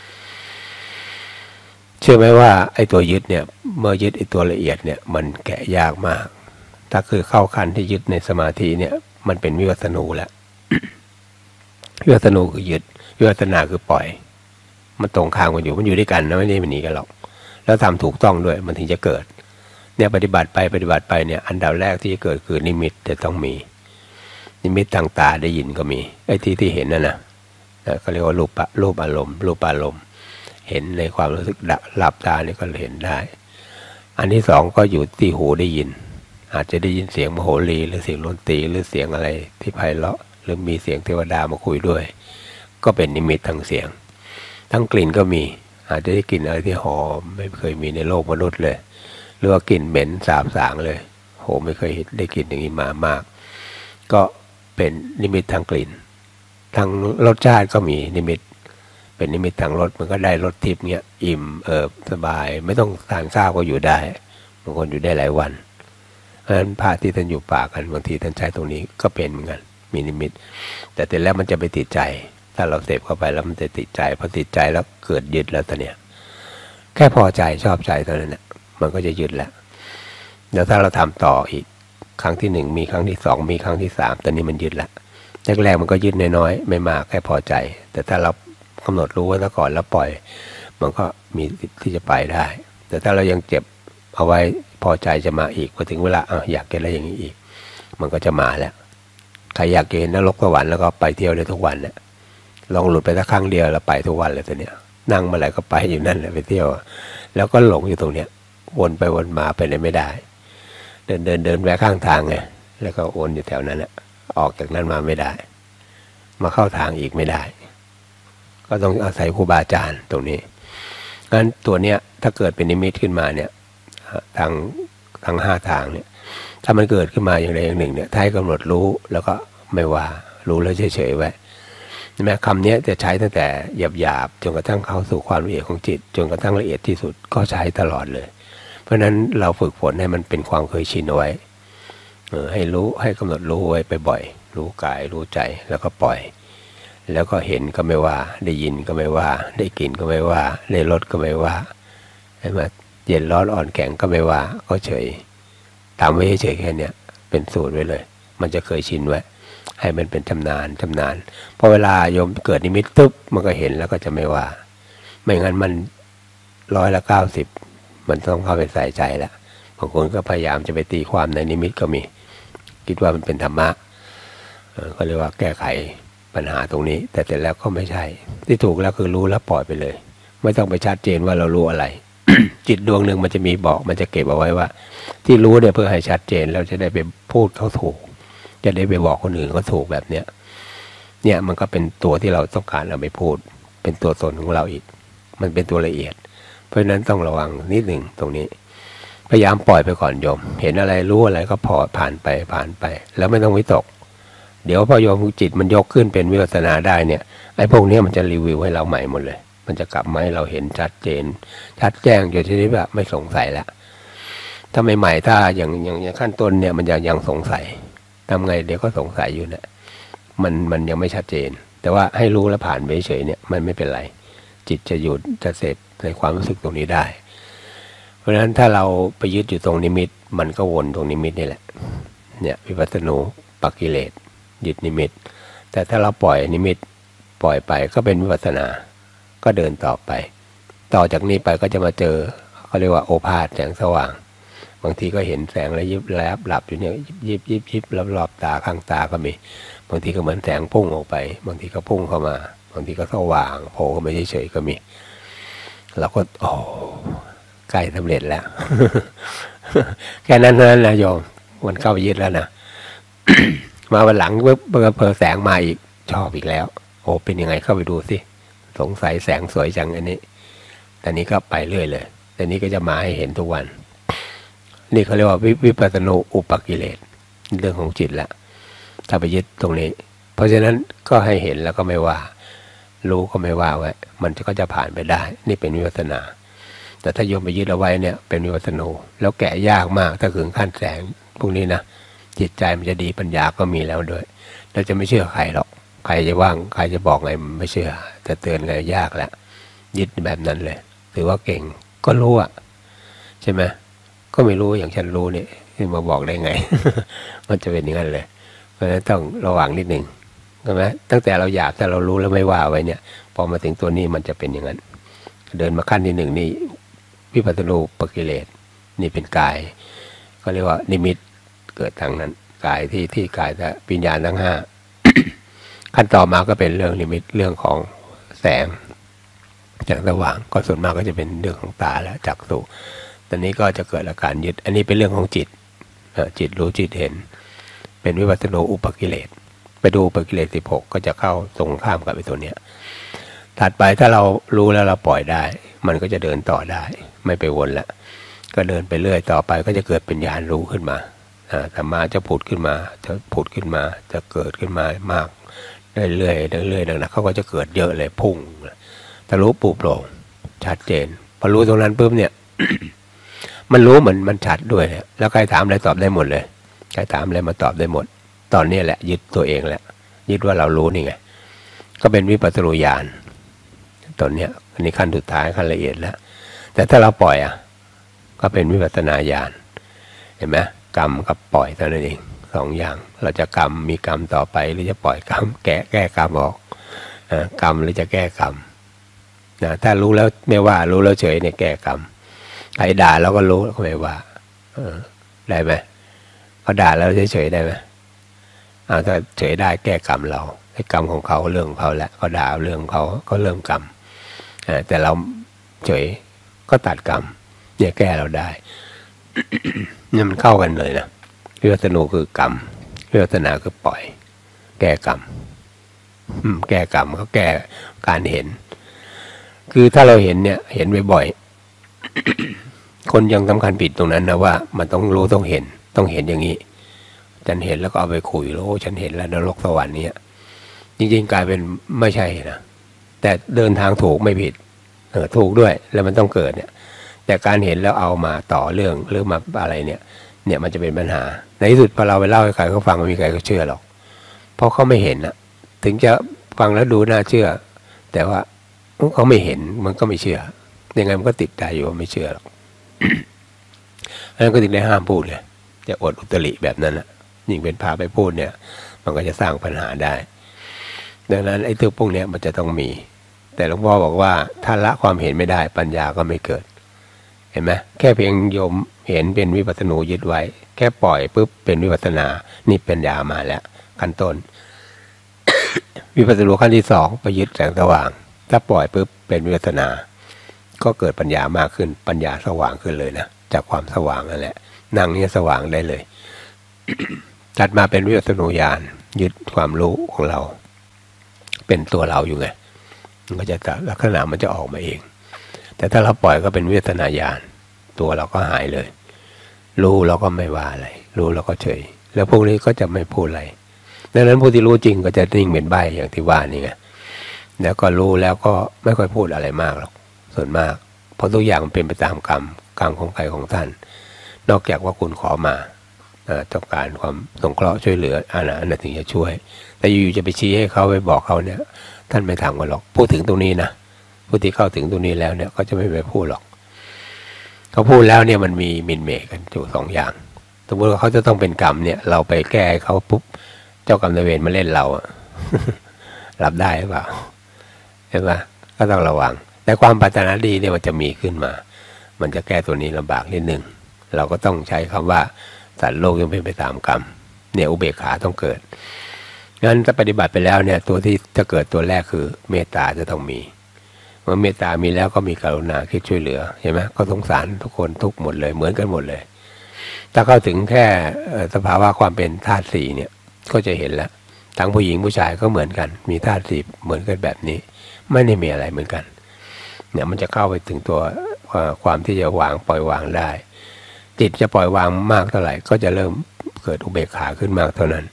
เชื่อไหมว่าไอ้ตัวยึดเนี่ยเมื่อยึดไอ้ตัวละเอียดเนี่ยมันแกะยากมากถ้าคือเข้าขั้นที่ยึดในสมาธิเนี่ยมันเป็นวิปัสสนูแล้ว วิปัสสนูคือยึดวิปัสสนาคือปล่อยมันตรงข้ามกันอยู่มันอยู่ด้วยกันนะไม่ได้มันหนีกันหรอกแล้วทำถูกต้องด้วยมันถึงจะเกิดเนี่ยปฏิบัติไปปฏิบัติไปเนี่ยอันดับแรกที่จะเกิดคือนิมิตจะต้องมีนิมิตทางตาได้ยินก็มีไอ้ที่ที่เห็นนั่นนะเขาเรียกว่ารูปะรูปอารมณ์รูปอารมณ์เห็นในความรู้สึกหลับตาเนี่ยก็เห็นได้อันที่สองก็อยู่ที่หูได้ยินอาจจะได้ยินเสียงมโหรีหรือเสียงดนตรีหรือเสียงอะไรที่ไพเราะหรือมีเสียงเทวดามาคุยด้วยก็เป็นนิมิตทางเสียงทั้งกลิ่นก็มีอาจจะได้กลิ่นอะไรที่หอมไม่เคยมีในโลกมนุษย์เลยหรือว่ากลิ่นเหม็นสาบสางเลยโหไม่เคยได้กลิ่นอย่างนี้มามากก็เป็นนิมิตทางกลิ่นทางรสชาติก็มีนิมิตเป็นนิมิตทางรสมันก็ได้รสทิพย์เงี้ยอิ่มเอิบสบายไม่ต้องทานข้าวก็อยู่ได้บางคนอยู่ได้หลายวันเพราะฉะนั้นพระที่ท่านอยู่ป่ากันบางทีท่านใช้ตรงนี้ก็เป็นเหมือนกันมีนิมิตแต่เสร็จแล้วมันจะไปติดใจถ้าเราเสพเข้าไปแล้วมันจะติดใจพอติดใจแล้วเกิดยึดแล้วตอนเนี้ยแค่พอใจชอบใจเท่านั้นแหละมันก็จะยึดแล้วแล้วถ้าเราทำต่ออีกครั้งที่หนึ่งมีครั้งที่สองมีครั้งที่สามตอนนี้มันยึดแล้วแรกๆมันก็ยึดน้อยๆไม่มากแค่พอใจแต่ถ้าเรากำหนดรู้ไว้ซะก่อนแล้วปล่อยมันก็มีสิทธิ์ที่จะไปได้แต่ถ้าเรายังเจ็บเอาไว้พอใจจะมาอีกพอถึงเวลาอ่ะอยากกินอะไรอย่างนี้อีกมันก็จะมาแล้วใครอยากกินนรกสวรรค์แล้วก็ไปเที่ยวได้ทุกวันเนี่ยลองหลุดไปสักครั้งเดียวแล้วไปทุกวันเลยตัวเนี้ยนั่งเมื่อไหร่ก็ไปอยู่นั่นแหละไปเที่ยวแล้วก็หลงอยู่ตรงเนี้ยวนไปวนมาไปไหนไม่ได้เดินเดินเดินแวะข้างทางไงแล้วก็วนอยู่แถวนั้นแหละออกจากนั้นมาไม่ได้มาเข้าทางอีกไม่ได้ก็ต้องอาศัยครูบาอาจารย์ตรงนี้งั้นตัวเนี้ยถ้าเกิดเป็นนิมิตขึ้นมาเนี่ยทางทางห้าทางเนี่ยถ้ามันเกิดขึ้นมาอย่างใดอย่างหนึ่งเนี่ยถ้าให้กำหนดรู้แล้วก็ไม่ว่ารู้แล้วเฉยๆไว้ใช่ไหมคำนี้จะใช้ตั้งแต่หยาบๆจนกระทั่งเข้าสู่ความละเอียดของจิตจนกระทั่งละเอียดที่สุดก็ใช้ตลอดเลยเพราะฉะนั้นเราฝึกฝนให้มันเป็นความเคยชินเอาไว้เออให้รู้ให้กำหนดรู้ไว้ไปบ่อยรู้กายรู้ใจแล้วก็ปล่อยแล้วก็เห็นก็ไม่ว่าได้ยินก็ไม่ว่าได้กลิ่นก็ไม่ว่าได้รสก็ไม่ว่าใช่ไหมเย็นร้อนอ่อนแข็งก็ไม่ว่าก็เฉยตามไว้เฉยแค่เนี้ยเป็นสูตรไว้เลยมันจะเคยชินไว้ให้มันเป็นชำนาญชำนาญพอเวลาโยมเกิดนิมิตปุ๊บมันก็เห็นแล้วก็จะไม่ว่าไม่งั้นมันร้อยละเก้าสิบมันต้องเข้าไปใส่ใจแล้วบางคนก็พยายามจะไปตีความในนิมิตก็มีคิดว่ามันเป็นธรรมะก็เรียกว่าแก้ไขปัญหาตรงนี้แต่เสร็จแล้วก็ไม่ใช่ที่ถูกแล้วคือรู้แล้วปล่อยไปเลยไม่ต้องไปชัดเจนว่าเรารู้อะไร จิตดวงหนึ่งมันจะมีบอกมันจะเก็บเอาไว้ว่าที่รู้เนี่ยเพื่อให้ชัดเจนแล้วจะได้ไปพูดเขาถูกจะได้ไปบอกคนอื่นเขาถูกแบบเนี้ยเนี่ยมันก็เป็นตัวที่เราต้องการเอาไปพูดเป็นตัวตนของเราอีกมันเป็นตัวละเอียดเพราะฉะนั้นต้องระวังนิดหนึ่งตรงนี้พยายามปล่อยไปก่อนโยมเห็นอะไรรู้อะไรก็พอผ่านไปผ่านไปแล้วไม่ต้องวิตกเดี๋ยวพอโยมจิตมันยกขึ้นเป็นวิปัสสนาได้เนี่ยไอ้พวกนี้มันจะรีวิวให้เราใหม่หมดเลยมันจะกลับมาให้เราเห็นชัดเจนชัดแจ้งจนที่นี้แบบไม่สงสัยแล้วถ้าใหม่ๆถ้าอย่างอย่างขั้นต้นเนี่ยมันยังยังสงสัยทำไงเดี๋ยวก็สงสัยอยู่เนี่ยมันมันยังไม่ชัดเจนแต่ว่าให้รู้แล้วผ่านไปเฉยเนี่ยมันไม่เป็นไรจิตจะหยุดจะเสพในความรู้สึกตรงนี้ได้เพราะฉะนั้นถ้าเราไปยึดอยู่ตรงนิมิตมันก็วนตรงนิมิตนี่แหละเนี่ยวิปัสสนูปกิเลสยึดนิมิตแต่ถ้าเราปล่อยนิมิตปล่อยไปก็เป็นวิปัสสนาก็เดินต่อไปต่อจากนี้ไปก็จะมาเจอเขาเรียกว่าโอภาสแสงสว่างบางทีก็เห็นแสงแล้วยิบแลบหลับอยู่เนี่ยยิบยิบยิบรอบๆตาข้างตาก็มีบางทีก็เหมือนแสงพุ่งออกไปบางทีก็พุ่งเข้ามาบางทีก็สว่างโผล่เข้ามาเฉยๆก็มีเราก็โอ้ใกล้สำเร็จแล้ว แค่นั้นนั้นนะโยมมันเข้าไปยึดแล้วนะ มาวันหลังเพิ่มเพอแสงมาอีกชอบอีกแล้วโอ้เป็นยังไงเข้าไปดูสิสงสัยแสงสวยจังอันนี้แต่นี้ก็ไปเรื่อยเลยแต่นี้ก็จะมาให้เห็นทุกวันนี่เขาเรียกว่าวิปัสสนูอุปกิเลสเรื่องของจิตละถ้าไปยึดตรงนี้เพราะฉะนั้นก็ให้เห็นแล้วก็ไม่ว่ารู้ก็ไม่ว่าไว้มันก็จะผ่านไปได้นี่เป็นวิปัสสนาแต่ถ้าโยมไปยึดเอาไว้เนี่ยเป็นวิปัสสนูแล้วแกะยากมากถ้าถึงขั้นแสงพวกนี้นะจิตใจมันจะดีปัญญาก็มีแล้วด้วยเราจะไม่เชื่อใครหรอกใครจะว่างใครจะบอกไงไม่เชื่อแต่เตือนไงยากแล้วยึดแบบนั้นเลยถือว่าเก่งก็รู้อ่ะใช่ไหมก็ไม่รู้อย่างฉันรู้เนี่ยมาบอกได้ไง มันจะเป็นอย่างนั้นเลยเพราะฉะนั้นต้องระวังนิดหนึ่งใช่ไหมตั้งแต่เราหยาบแต่เรารู้แล้วไม่ว่าไว้เนี่ยพอมาถึงตัวนี้มันจะเป็นอย่างนั้นเดินมาขั้นที่หนึ่งนี่วิปัสสนูปกิเลสนี่เป็นกายก็เรียกว่านิมิตเกิดทางนั้นกายที่ที่กายแต่ปัญญาทั้งห้า ขั้นต่อมาก็เป็นเรื่องนิมิตเรื่องของแสงแสงสว่างก็ส่วนมากก็จะเป็นเรื่องของตาและจักษุตอนนี้ก็จะเกิดอาการยึดอันนี้เป็นเรื่องของจิตจิตรู้จิตเห็นเป็นวิปัสสนูอุปกิเลสไปดูอุปกิเลสสิบหกก็จะเข้าตรงข้ามกับไอ้ตัวเนี้ยถัดไปถ้าเรารู้แล้วเราปล่อยได้มันก็จะเดินต่อได้ไม่ไปวนละก็เดินไปเรื่อยต่อไปก็จะเกิดเป็นญาณรู้ขึ้นมาธรรมะจะผุดขึ้นมาจะผุดขึ้นมาจะเกิดขึ้นมามากเรื่อยๆเรื่อยๆดังนั้นเขาก็จะเกิดเยอะเลยพุ่งทะลุปูโปร่งชัดเจนพอรู้ตรงนั้นปุ๊บเนี่ย มันรู้เหมือนมันชัดด้วยเนี่ยแล้วใครถามอะไรตอบได้หมดเลยใครถามอะไรมาตอบได้หมดตอนนี้แหละยึดตัวเองแหละยึดว่าเรารู้นี่ไงก็เป็นวิปัสสนูญาณตอนเนี้ยอันนี้ขั้นสุดท้ายขั้นละเอียดแล้วแต่ถ้าเราปล่อยอ่ะก็เป็นวิปัสสนาญาณเห็นไหมกรรมกับปล่อยเท่านั้นเองสองอย่างเราจะกรรมมีกรรมต่อไปหรือจะปล่อยกรรมแก้แก้กรรมออกกรรมหรือจะแก้กรรมนะถ้ารู้แล้วไม่ว่ารู้แล้วเฉยเนี่ยแก้กรรมใครด่าเราก็รู้ก็ไม่ว่าได้ไหมเขาด่าแล้วเฉยๆได้ไหมเอาถ้าเฉยได้แก้กรรมเราไอ้กรรมของเขาเรื่องของเขาแหละเขาด่าเรื่องของเขาก็เรื่องกรรมแต่เราเฉยก็ตัดกรรมเนี่ยแก้เราได้ เนี่ยมันเข้ากันเลยนะวิปัสสนูคือกรรมวิปัสสนาคือปล่อยแก้กรรมแก้กรรมเขาแก้การเห็นคือถ้าเราเห็นเนี่ยเห็นบ่อยๆ คนยังสำคัญผิดตรงนั้นนะว่ามันต้องรู้ต้องเห็นต้องเห็นอย่างนี้ฉันเห็นแล้วก็เอาไปคุยแล้วฉันเห็นแล้วนรกสวรรค์เนี่ยจริงๆกลายเป็นไม่ใช่นะแต่เดินทางถูกไม่ผิดเออถูกด้วยแล้วมันต้องเกิดเนี่ยแต่การเห็นแล้วเอามาต่อเรื่องหรือมาอะไรเนี่ยเนี่ยมันจะเป็นปัญหาในที่สุดพอเราไปเล่าให้ใครเขาฟังไม่มีใครก็เชื่อหรอกเพราะเขาไม่เห็นนะถึงจะฟังแล้วดูน่าเชื่อแต่ว่าเขาไม่เห็นมันก็ไม่เชื่อยังไงมันก็ติดใจอยู่ว่าไม่เชื่อหรอก อันนั้นก็ถึงได้ห้ามพูดเลยจะอดอุตริแบบนั้นนะยิ่งเป็นพาไปพูดเนี่ยมันก็จะสร้างปัญหาได้ดังนั้นไอ้ตัวพวกนี้มันจะต้องมีแต่หลวงพ่อบอกว่าถ้าละความเห็นไม่ได้ปัญญาก็ไม่เกิดเห็นไหมแค่เพียงโยมเห็นเป็นวิปัสสนูยึดไว้แค่ปล่อยปุ๊บเป็นวิปัสสนานี่ปัญญามาแล้วขั้นต้น วิปัสสนูขั้นที่สองไปยึดแสงสว่างถ้าปล่อยปุ๊บเป็นวิปัสสนาก็เกิดปัญญามากขึ้นปัญญาสว่างขึ้นเลยนะจากความสว่างนั่นแหละนั่งนี่สว่างได้เลยจัดมาเป็นวิปัสสนูญาณยึดความรู้ของเราเป็นตัวเราอยู่ไงมันก็จะลักษณะมันจะออกมาเองแต่ถ้าเราปล่อยก็เป็นวิปัสสนาญาณตัวเราก็หายเลยรู้เราก็ไม่ว่าอะไรรู้เราก็เฉยแล้วพวกนี้ก็จะไม่พูดอะไรดังนั้นผู้ที่รู้จริงก็จะนิ่งเป็นใบอย่างที่ว่านี่ไงแล้วก็รู้แล้วก็ไม่ค่อยพูดอะไรมากหรอกส่วนมากเพราะทุกอย่างมันเป็นไปตามกรรมกรรมของใครของท่านนอกจากว่าคุณขอมาต้องการความสงเคราะห์ช่วยเหลืออันนั้นถึงจะช่วยแต่อยู่ๆจะไปชี้ให้เขาไปบอกเขาเนี่ยท่านไม่ทำกันหรอกพูดถึงตรงนี้นะผู้ที่เข้าถึงตรงนี้แล้วเนี่ยก็จะไม่ไปพูดหรอกเขาพูดแล้วเนี่ยมันมีมินเมกันอยู่สองอย่างสมมติว่าเขาจะต้องเป็นกรรมเนี่ยเราไปแก้เขาปุ๊บเจ้ากรรมนายเวรมาเล่นเรา รับได้หรือเปล่าเห็นไหมก็ต้องระวังแต่ความปรารถนาดีเนี่ยมันจะมีขึ้นมามันจะแก้ตัวนี้ลำบากนิดนึงเราก็ต้องใช้คำว่าสัตว์โลกยังเป็นไปตามกรรมเนี่ยอุเบกขาต้องเกิดงั้นถ้าปฏิบัติไปแล้วเนี่ยตัวที่จะเกิดตัวแรกคือเมตตาจะต้องมีเมื่อเมตตามีแล้วก็มีกรุณาคิดช่วยเหลือเห็นไหมก็สงสารทุกคนทุกหมดเลยเหมือนกันหมดเลยถ้าเข้าถึงแค่สภาวะความเป็นธาตุสี่เนี่ยก็จะเห็นแล้วทั้งผู้หญิงผู้ชายก็เหมือนกันมีธาตุสี่เหมือนกันแบบนี้ไม่ได้มีอะไรเหมือนกันเนี่ยมันจะเข้าไปถึงตัวความที่จะวางปล่อยวางได้จิตจะปล่อยวางมากเท่าไหร่ก็จะเริ่มเกิดอุเบกขาขึ้นมากเท่านั้น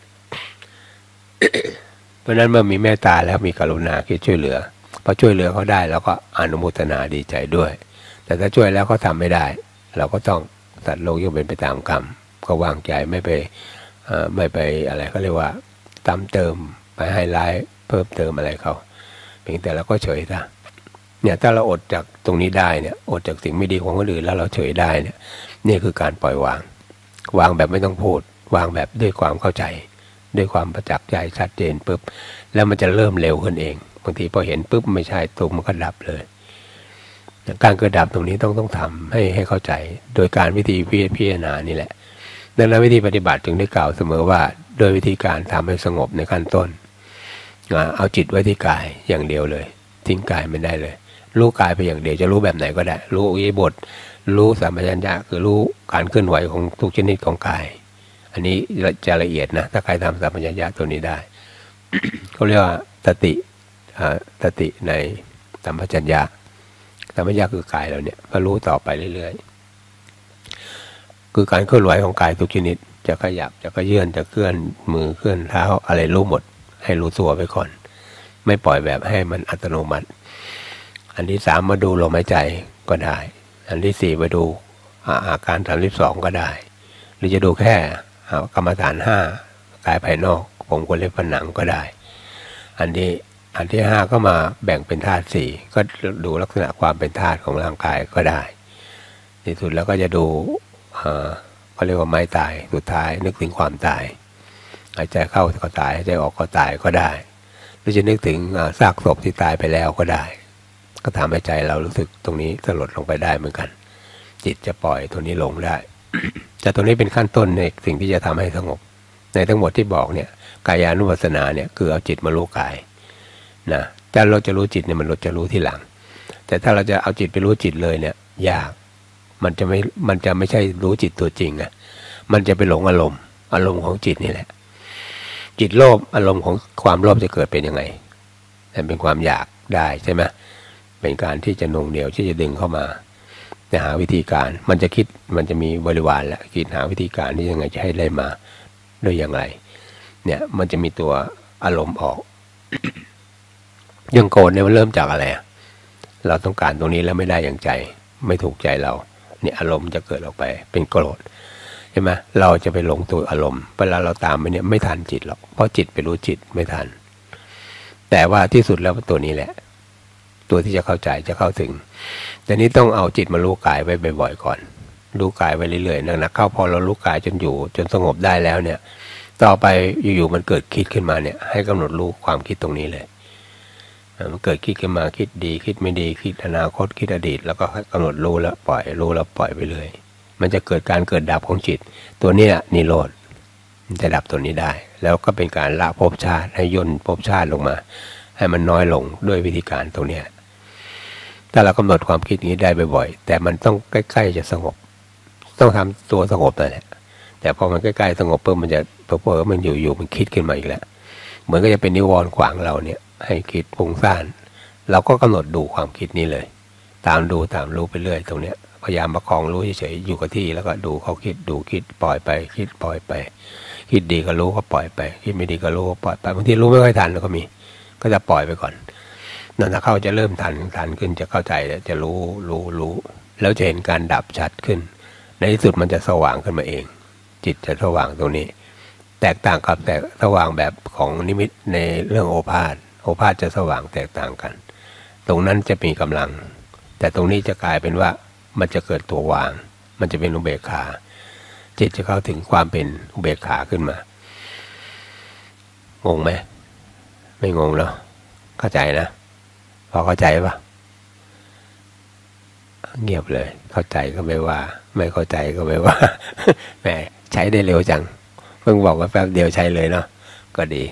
เพราะนั้นเมื่อมีเมตตาแล้วมีกรุณาคิดช่วยเหลือพอช่วยเหลือเขาได้แล้วก็อนุโมทนาดีใจด้วยแต่ถ้าช่วยแล้วเขาทำไม่ได้เราก็ต้องสัตว์โลกย่อมเป็นไปตามกรรมก็วางใจไม่ไปไม่ไปอะไรเขาเรียกว่าตามเติมไปให้ร้ายเพิ่มเติมอะไรเขาเพียงแต่เราก็เฉยซะเนี่ยถ้าเราอดจากตรงนี้ได้เนี่ยอดจากสิ่งไม่ดีของคนอื่นแล้วเราเฉยได้เนี่ยนี่คือการปล่อยวางวางแบบไม่ต้องพูดวางแบบด้วยความเข้าใจด้วยความประจักษ์ใจชัดเจนปุ๊บแล้วมันจะเริ่มเร็วขึ้นเองบางทีพอเห็นปุ๊บไม่ใช่ตรงมันก็ดับเลยการเกิดดับตรงนี้ต้องต้องทำให้ให้เข้าใจโดยการวิธีพิจารณานี่แหละดังนั้นวิธีปฏิบัติจึงได้กล่าวเสมอว่าโดยวิธีการทำให้สงบในขั้นต้นเอาจิตไว้ที่กายอย่างเดียวเลยทิ้งกายไม่ได้เลยรู้กายไปอย่างเดียวจะรู้แบบไหนก็ได้รู้อิริยาบถรู้สัมปชัญญะคือรู้การเคลื่อนไหวของทุกชนิดของกายอันนี้จะละเอียดนะถ้าใครทำสัมปชัญญะตัวนี้ได้ เขาเรียกว่าสติสติในสัมปชัญญะสัมปชัญญะคือกายเราเนี่ยก็รู้ต่อไปเรื่อยๆคือการเคลื่อนไหวของกายทุกชนิดจะขยับจะกระเยื่อนจะเคลื่อนมือเคลื่อนเท้าอะไรรู้หมดให้รู้ตัวไปก่อนไม่ปล่อยแบบให้มันอัตโนมัติอันที่สามมาดูลมหายใจก็ได้อันที่สี่มาดูอาการสามสิบสองก็ได้หรือจะดูแค่กรรมฐานห้ากายภายนอกผมคนเล็บผนังก็ได้อันที่อันที่ห้าก็มาแบ่งเป็นธาตุสี่ก็ดูลักษณะความเป็นธาตุของร่างกายก็ได้ที่สุดแล้วก็จะดูเขาเรียกว่าไม้ตายสุดท้ายนึกถึงความตายหายใจเข้าก็ตายหายใจออกก็ตายก็ได้หรือจะนึกถึงซากศพที่ตายไปแล้วก็ได้ก็ทำให้ใจเรารู้สึกตรงนี้สลดลงไปได้เหมือนกันจิตจะปล่อยตรงนี้ลงได้ แต่ตรงนี้เป็นขั้นต้นในสิ่งที่จะทำให้สงบในทั้งหมดที่บอกเนี่ยกายานุปัสสนาเนี่ยคือเอาจิตมารู้กายนะแต่เราจะรู้จิตเนี่ยมันเราจะรู้ที่หลังแต่ถ้าเราจะเอาจิตไปรู้จิตเลยเนี่ยยากมันจะไม่มันจะไม่ใช่รู้จิตตัวจริงอ่ะมันจะไปหลงอารมณ์อารมณ์ของจิตนี่แหละจิตโลภอารมณ์ของความโลภจะเกิดเป็นยังไงนั่นเป็นความอยากได้ใช่ไหมเป็นการที่จะนงเหนียวที่จะดึงเข้ามาจะหาวิธีการมันจะคิดมันจะมีบริวารแหละคิดหาวิธีการที่ยังไงจะให้ได้มาด้วยอย่างไรเนี่ยมันจะมีตัวอารมณ์ออก ยังโกรธเนี่ยมันเริ่มจากอะไรเราต้องการตรงนี้แล้วไม่ได้อย่างใจไม่ถูกใจเราเนี่ยอารมณ์จะเกิดออกไปเป็นโกรธใช่ไหมเราจะไปหลงตัวอารมณ์เวลาเราตามไปเนี่ยไม่ทันจิตหรอกเพราะจิตไปรู้จิตไม่ทันแต่ว่าที่สุดแล้วตัวนี้แหละตัวที่จะเข้าใจจะเข้าถึงแต่นี้ต้องเอาจิตมารู้กายไว้บ่อยๆก่อนรู้กายไว้เรื่อยๆนักๆเข้าพอเรารู้กายจนอยู่จนสงบได้แล้วเนี่ยต่อไปอยู่ๆมันเกิดคิดขึ้นมาเนี่ยให้กำหนดรู้ความคิดตรงนี้เลยมันเกิดคิดขึ้นมาคิดดีคิดไม่ดีคิดอนาคตคิดอดีตแล้วก็กำหนดรู้แล้วปล่อยรู้แล้วปล่อยไปเลยมันจะเกิดการเกิดดับของจิตตัวนี้นิโรธมันจะดับตัวนี้ได้แล้วก็เป็นการละภพชาติให้ย่นภพชาติลงมาให้มันน้อยลงด้วยวิธีการตรงนี้ถ้าเรากำหนดความคิดนี้ได้บ่อยๆแต่มันต้องใกล้ๆจะสงบต้องทำตัวสงบนั่นแหละแต่พอมันใกล้ๆสงบเพิ่มมันจะเพิ่มมันอยู่ๆมันคิดขึ้นมาอีกแล้วเหมือนก็จะเป็นนิวรณ์ขวางเราเนี่ยให้คิดฟุ้งซ่านเราก็กำหนดดูความคิดนี้เลยตามดูตามรู้ไปเรื่อยตรงเนี้ยพยายามประคองรู้เฉยๆอยู่กับที่แล้วก็ดูเขาคิดดูคิดปล่อยไปคิดปล่อยไปคิดดีก็รู้ก็ปล่อยไปคิดไม่ดีก็รู้ก็ปล่อยไปบางทีรู้ไม่ค่อยทันก็มีก็จะปล่อยไปก่อนนั่นถ้าเขาจะเริ่มทันทันขึ้นจะเข้าใจจะรู้รู้รู้แล้วจะเห็นการดับชัดขึ้นในที่สุดมันจะสว่างขึ้นมาเองจิตจะสว่างตรงนี้แตกต่างกับแต่สว่างแบบของนิมิตในเรื่องโอภาสโอภาสจะสว่างแตกต่างกันตรงนั้นจะมีกำลังแต่ตรงนี้จะกลายเป็นว่ามันจะเกิดตัววางมันจะเป็นอุเบกขาจิตจะเข้าถึงความเป็นอุเบกขาขึ้นมางงไหมไม่งงเนาะเข้าใจนะพอเข้าใจปะเงียบเลยเข้าใจก็ไม่ว่าไม่เข้าใจก็ไม่ว่าแหมใช้ได้เร็วจังเพิ่งบอกว่าแป๊บเดียวใช้เลยเนาะก็ดี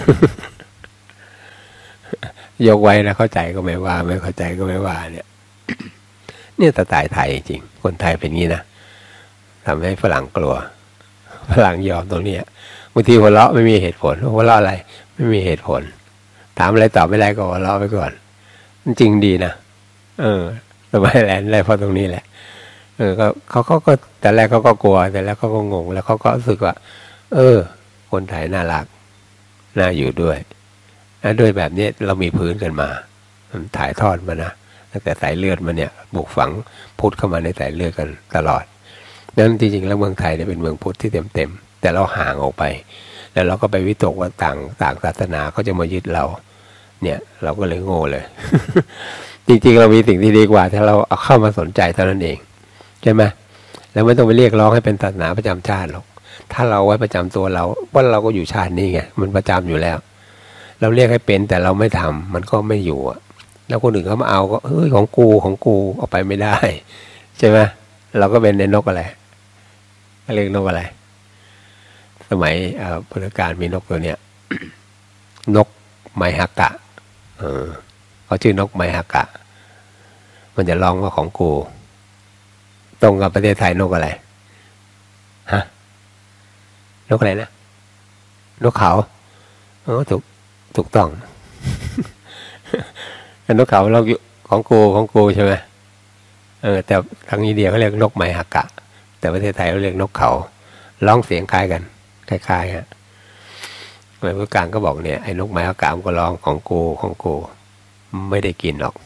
ยกไว้นะเข้าใจก็ไม่ว่าไม่เข้าใจก็ไม่ว่าเนี่ย เนี่ยสไตล์ไทยจริงคนไทยเป็นงี้นะทำให้ฝรั่งกลัวฝรั่งยอมตรงนี้บางทีหัวเราะไม่มีเหตุผลหัวเราะอะไรไม่มีเหตุผลถามอะไรตอบไม่ได้ก็หัวเราะไปก่อนมันจริงดีนะเออสบายแลนด์ได้เพราะตรงนี้แหละเออก็เขาเขาก็แต่แรกเขาก็กลัวแต่แล้วเขาก็งงแล้วเขาก็รู้สึกว่าเออคนไทยน่ารักน่าอยู่ด้วยและด้วยแบบนี้เรามีพื้นกันมามันถ่ายทอดมานะตั้งแต่สายเลือดมาเนี่ยบุกฝังพุทธเข้ามาในสายเลือดกันตลอดดังนั้นจริงๆแล้วเมืองไทยเนี่ยเป็นเมืองพุทธที่เต็มๆแต่เราห่างออกไปแล้วเราก็ไปวิตกว่าต่างต่างศาสนาเขาจะมายึดเราเนี่ยเราก็เลยโง่เลย จริงๆเรามีสิ่งที่ดีกว่าถ้าเราเอาเข้ามาสนใจเท่านั้นเองใช่ไหมแล้วไม่ต้องไปเรียกร้องให้เป็นศาสนาประจำชาติหรอกถ้าเราไว้ประจำตัวเราว่าเราก็อยู่ชาตินี้ไงมันประจำอยู่แล้วเราเรียกให้เป็นแต่เราไม่ทำมันก็ไม่อยู่อ่ะแล้วคนอื่นเขามาเอาก็เฮ้ยของกูของกูเอาไปไม่ได้ใช่ไหมเราก็เป็นในนกอะไรเรียกนกอะไรสมัยพุทธกาลมีนกตัวเนี้ย นกไมฮากะเออเขาชื่อนกไมฮากะมันจะร้องว่าของกูตรงกับประเทศไทยนกอะไรฮะนกอะไรนะนกเขาเออถูกถูกต้อง นกเขาเราของกูของกูใช่ไหมเออแต่ทางอินเดียเขาเรียกนกไมฮากะแต่ประเทศไทยเราเรียกนกเขาร้องเสียงคล้ายกันคล้ายๆฮะหมายผู้การก็บอกเนี่ยไอ้นกไมฮากะมันก็ร้องของกูของกูไม่ได้กินหรอก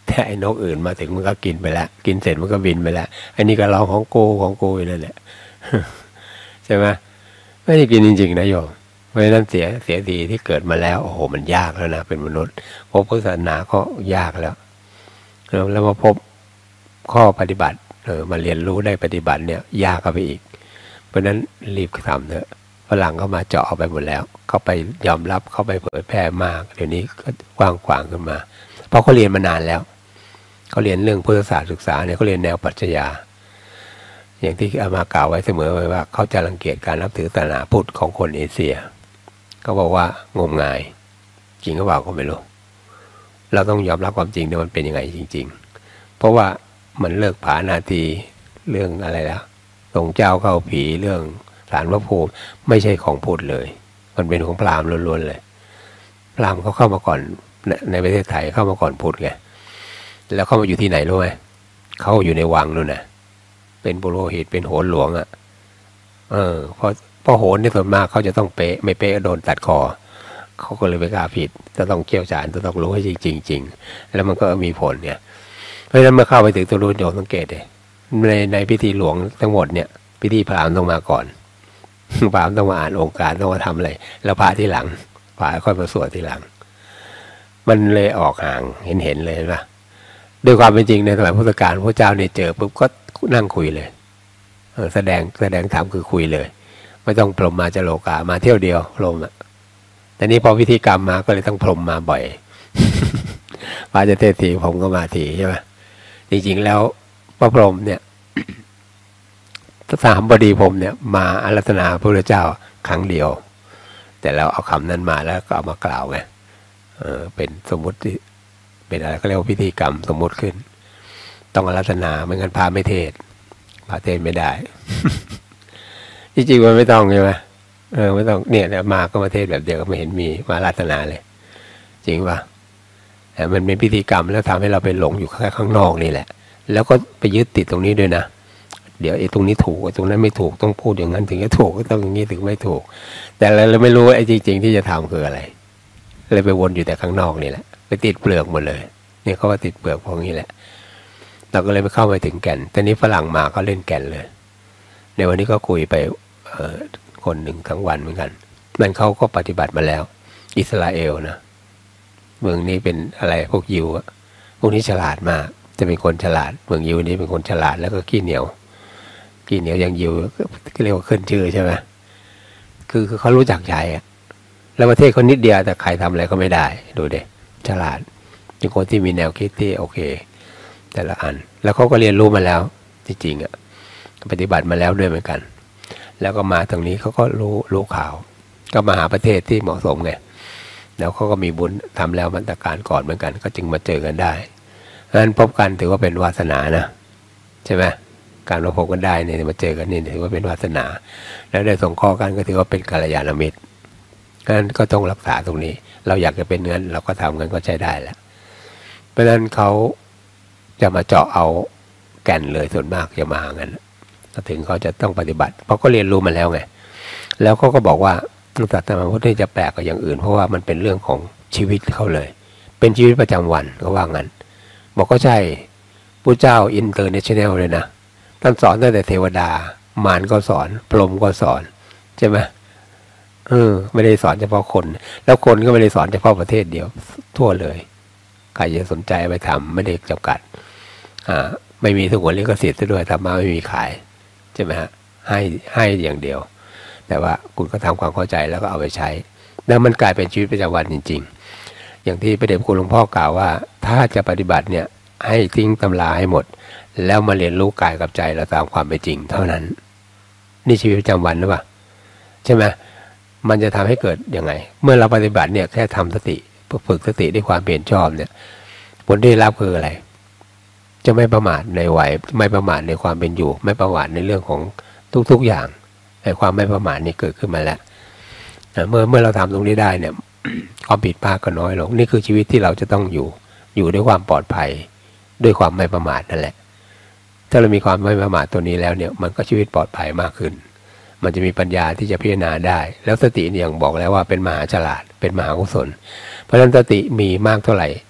แต่ไอ้นกอื่นมาถึงมันก็กินไปแล้วกินเสร็จมันก็บินไปแล้วอันนี้ก็ร้องของกูของกูนั่นแหละ ใช่ไหมไม่ได้กินจริงๆนะโยมเพราะฉะนั้นเสียเสียดีที่เกิดมาแล้วโอ้โหมันยากแล้วนะเป็นมนุษย์พบพุทธศาสนาก็ยากแล้วแล้วมาพบข้อปฏิบัติเออมาเรียนรู้ได้ปฏิบัติเนี่ยยากเข้าไปอีกเพราะฉะนั้นรีบทำเถอะฝรั่งเข้ามาเจาะไปหมดแล้วเข้าไปยอมรับเข้าไปเผยแพร่มากเดี๋ยวนี้ก็กว้างขวางขึ้นมาเพราะเขาเรียนมานานแล้วเขาเรียนเรื่องพุทธศาสตร์ศึกษาเนี่ยเขาเรียนแนวปรัชญาอย่างที่อาม่ากล่าวไว้เสมอไว้ว่าเขาจะรังเกียจการนับถือศาสนาพุทธของคนเอเชียเขาบอกว่างมงายจริงหรือเปล่าก็ไม่รู้เราต้องยอมรับความจริงเนี่ยมันเป็นยังไงจริงๆเพราะว่ามันเลิกผานาทีเรื่องอะไรแล้วส่งเจ้าเข้าผีเรื่องศาลพระภูมิไม่ใช่ของพุทธเลยมันเป็นของพราหมณ์ล้วนๆเลยพราหมณ์เขาเข้ามาก่อนในประเทศไทยเข้ามาก่อนพุทธไงแล้วเข้ามาอยู่ที่ไหนรู้ไหมเขาอยู่ในวังนู่นน่ะเป็นปุโรหิตเป็นโหรหลวงอ่ะเออเพราะเพราะโหรในส่วนมากเขาจะต้องเป๊ะไม่เป๊ะโดนตัดคอเขาก็เลยไม่กล้าผิดจะต้องเกี่ยวจานจะต้องรู้ให้จริงจริงแล้วมันก็มีผลเนี่ยเพราะฉะนั้นเมื่อเข้าไปถึงตัวรุ่นโยมสังเกตเลยในในพิธีหลวงทั้งหมดเนี่ยพิธีพราหมณ์ต้องมาก่อนพราหมณ์ต้องมาอ่านองค์การต้องมาทำอะไรแล้วพระที่หลังพระค่อยมาสวดที่หลังมันเลยออกห่างเห็นเห็นเลยนะด้วยความเป็นจริงในสมัยพุทธกาลพระเจ้าเนี่ยเจอปุ๊บก็นั่งคุยเลยแสดงแสดงธรรมคือคุยเลยไม่ต้องพรหมมาจโลกามาเที่ยวเดียวพรหมอ่ะแต่นี้พอพิธีกรรมมาก็เลยต้องพรหมมาบ่อย พระจะเทศทีผมก็มาทีใช่ไหมจริงๆแล้วพระพรหมเนี่ย สามบดีพรหมเนี่ยมาอาราธนาพระพุทธเจ้าครั้งเดียวแต่เราเอาคำนั้นมาแล้วก็เอามากล่าวไงเออเป็นสมมุติเป็นอะไรก็เรียกว่าพิธีกรรมสมมุติขึ้นต้องอาราธนาไม่งั้นพาไม่เทศพาเทศไม่ได้ จริงๆมันไม่ต้องใช่ไหมเออไม่ต้องเนี่ยมาก็มาเทศแบบเดียวก็ไม่เห็นมีมาอาราธนาเลยจริงป่ะแต่มันเป็นพิธีกรรมแล้วทำให้เราไปหลงอยู่แค่ข้างนอกนี่แหละแล้วก็ไปยึดติดตรงนี้ด้วยนะเดี๋ยวไอ้ตรงนี้ถูกไอ้ตรงนั้นไม่ถูกต้องพูดอย่างนั้นถึงจะถูกก็ต้องอย่างนี้ถึงไม่ถูกแต่เราไม่รู้ไอ้จริงๆที่จะทำคืออะไรเลยไปวนอยู่แต่ข้างนอกนี่แหละไปติดเปลือกหมดเลยเนี่ยเขาว่าติดเปลือกพวกนี้แหละเราก็เลยไม่เข้าไปถึงแก่นแต่นี้ฝรั่งมาเขาเล่นแก่นเลยในวันนี้ก็คุยไปเอ่อคนหนึ่งทั้งวันเหมือนกันนั่นเขาก็ปฏิบัติมาแล้วอิสราเอลนะเมืองนี้เป็นอะไรพวกยิวอะพวกนี้ฉลาดมากจะเป็นคนฉลาดเมืองยิวนี้เป็นคนฉลาดแล้วก็ขี้เหนียวขี้เหนียวอย่างยิวก็เรียกว่าขึ้นชื่อใช่ไหมคือคือเขารู้จักใช้อะแล้วประเทศเขานิดเดียวแต่ใครทำอะไรก็ไม่ได้ดูเด็ฉลาดเป็นคนที่มีแนวคิดที่โอเคแต่ละอันแล้วเขาก็เรียนรู้มาแล้วจริงๆอ่ะปฏิบัติมาแล้วด้วยเหมือนกันแล้วก็มาตรงนี้เขาก็รู้รู้ข่าวก็มาหาประเทศที่เหมาะสมไงแล้วเขาก็มีบุญทำแล้วมาตรการก่อนเหมือนกันก็จึงมาเจอกันได้เพราะฉะนั้นพบกันถือว่าเป็นวาสนานะใช่ไหมการมาพบกันได้เนี่ยมาเจอกันนี่ถือว่าเป็นวาสนาแล้วได้ส่งข้อกันก็ถือว่าเป็นกัลยาณมิตรงั้นก็ต้องรักษาตรงนี้เราอยากจะเป็นเงินเราก็ทำกันก็ใช้ได้แล้วเพราะฉะนั้นเขาจะมาเจาะเอาแก่นเลยส่วนมากจะมางั้นถึงเขาจะต้องปฏิบัติเพราะก็เรียนรู้มาแล้วไงแล้วเขาก็บอกว่าศาสนาพุทธจะแปลกกว่าอย่างอื่นเพราะว่ามันเป็นเรื่องของชีวิตเขาเลยเป็นชีวิตประจำวันก็ว่างั้นบอกก็ใช่พระเจ้าอินเตอร์เนชั่นแนลเลยนะท่านสอนตั้งแต่เทวดามารก็สอนพรหมก็สอนใช่ไหมเออไม่ได้สอนเฉพาะคนแล้วคนก็ไม่ได้สอนเฉพาะประเทศเดียวทั่วเลยใครจะสนใจไปทำไม่ได้จำกัดอ่าไม่มีสงวนลิขสิทธิ์ด้วยธรรมะไม่มีขายใช่ไหมฮะให้ให้อย่างเดียวแต่ว่าคุณก็ทำความเข้าใจแล้วก็เอาไปใช้แล้วมันกลายเป็นชีวิตประจำวันจริงๆอย่างที่พระเดชคุณหลวงพ่อกล่าวว่าถ้าจะปฏิบัติเนี่ยให้ทิ้งตำราให้หมดแล้วมาเรียนรู้กายกับใจเราตามความเป็นจริงเท่านั้นนี่ชีวิตประจำวันหรือเปล่าใช่ไหมมันจะทำให้เกิดยังไงเมื่อเราปฏิบัติเนี่ยแค่ทำสติฝึกสติด้วยความเพียรชอบเนี่ยผลที่ได้รับคืออะไรจะไม่ประมาทในวัยไม่ประมาทในความเป็นอยู่ไม่ประมาทในเรื่องของทุกๆอย่างไอ้ความไม่ประมาทนี่เกิดขึ้นมาแล้วเมื่อเมื่อเราทำตรงนี้ได้เนี่ย ความผิดพลาดก็น้อยลงนี่คือชีวิตที่เราจะต้องอยู่อยู่ด้วยความปลอดภัยด้วยความไม่ประมาทนั่นแหละถ้าเรามีความไม่ประมาทตัวนี้แล้วเนี่ยมันก็ชีวิตปลอดภัยมากขึ้นมันจะมีปัญญาที่จะพิจารณาได้แล้วสติเนี่ยอย่างบอกแล้วว่าเป็นมหาฉลาดเป็นมหากุศลเพราะฉะนั้นสติมีมากเท่าไหร่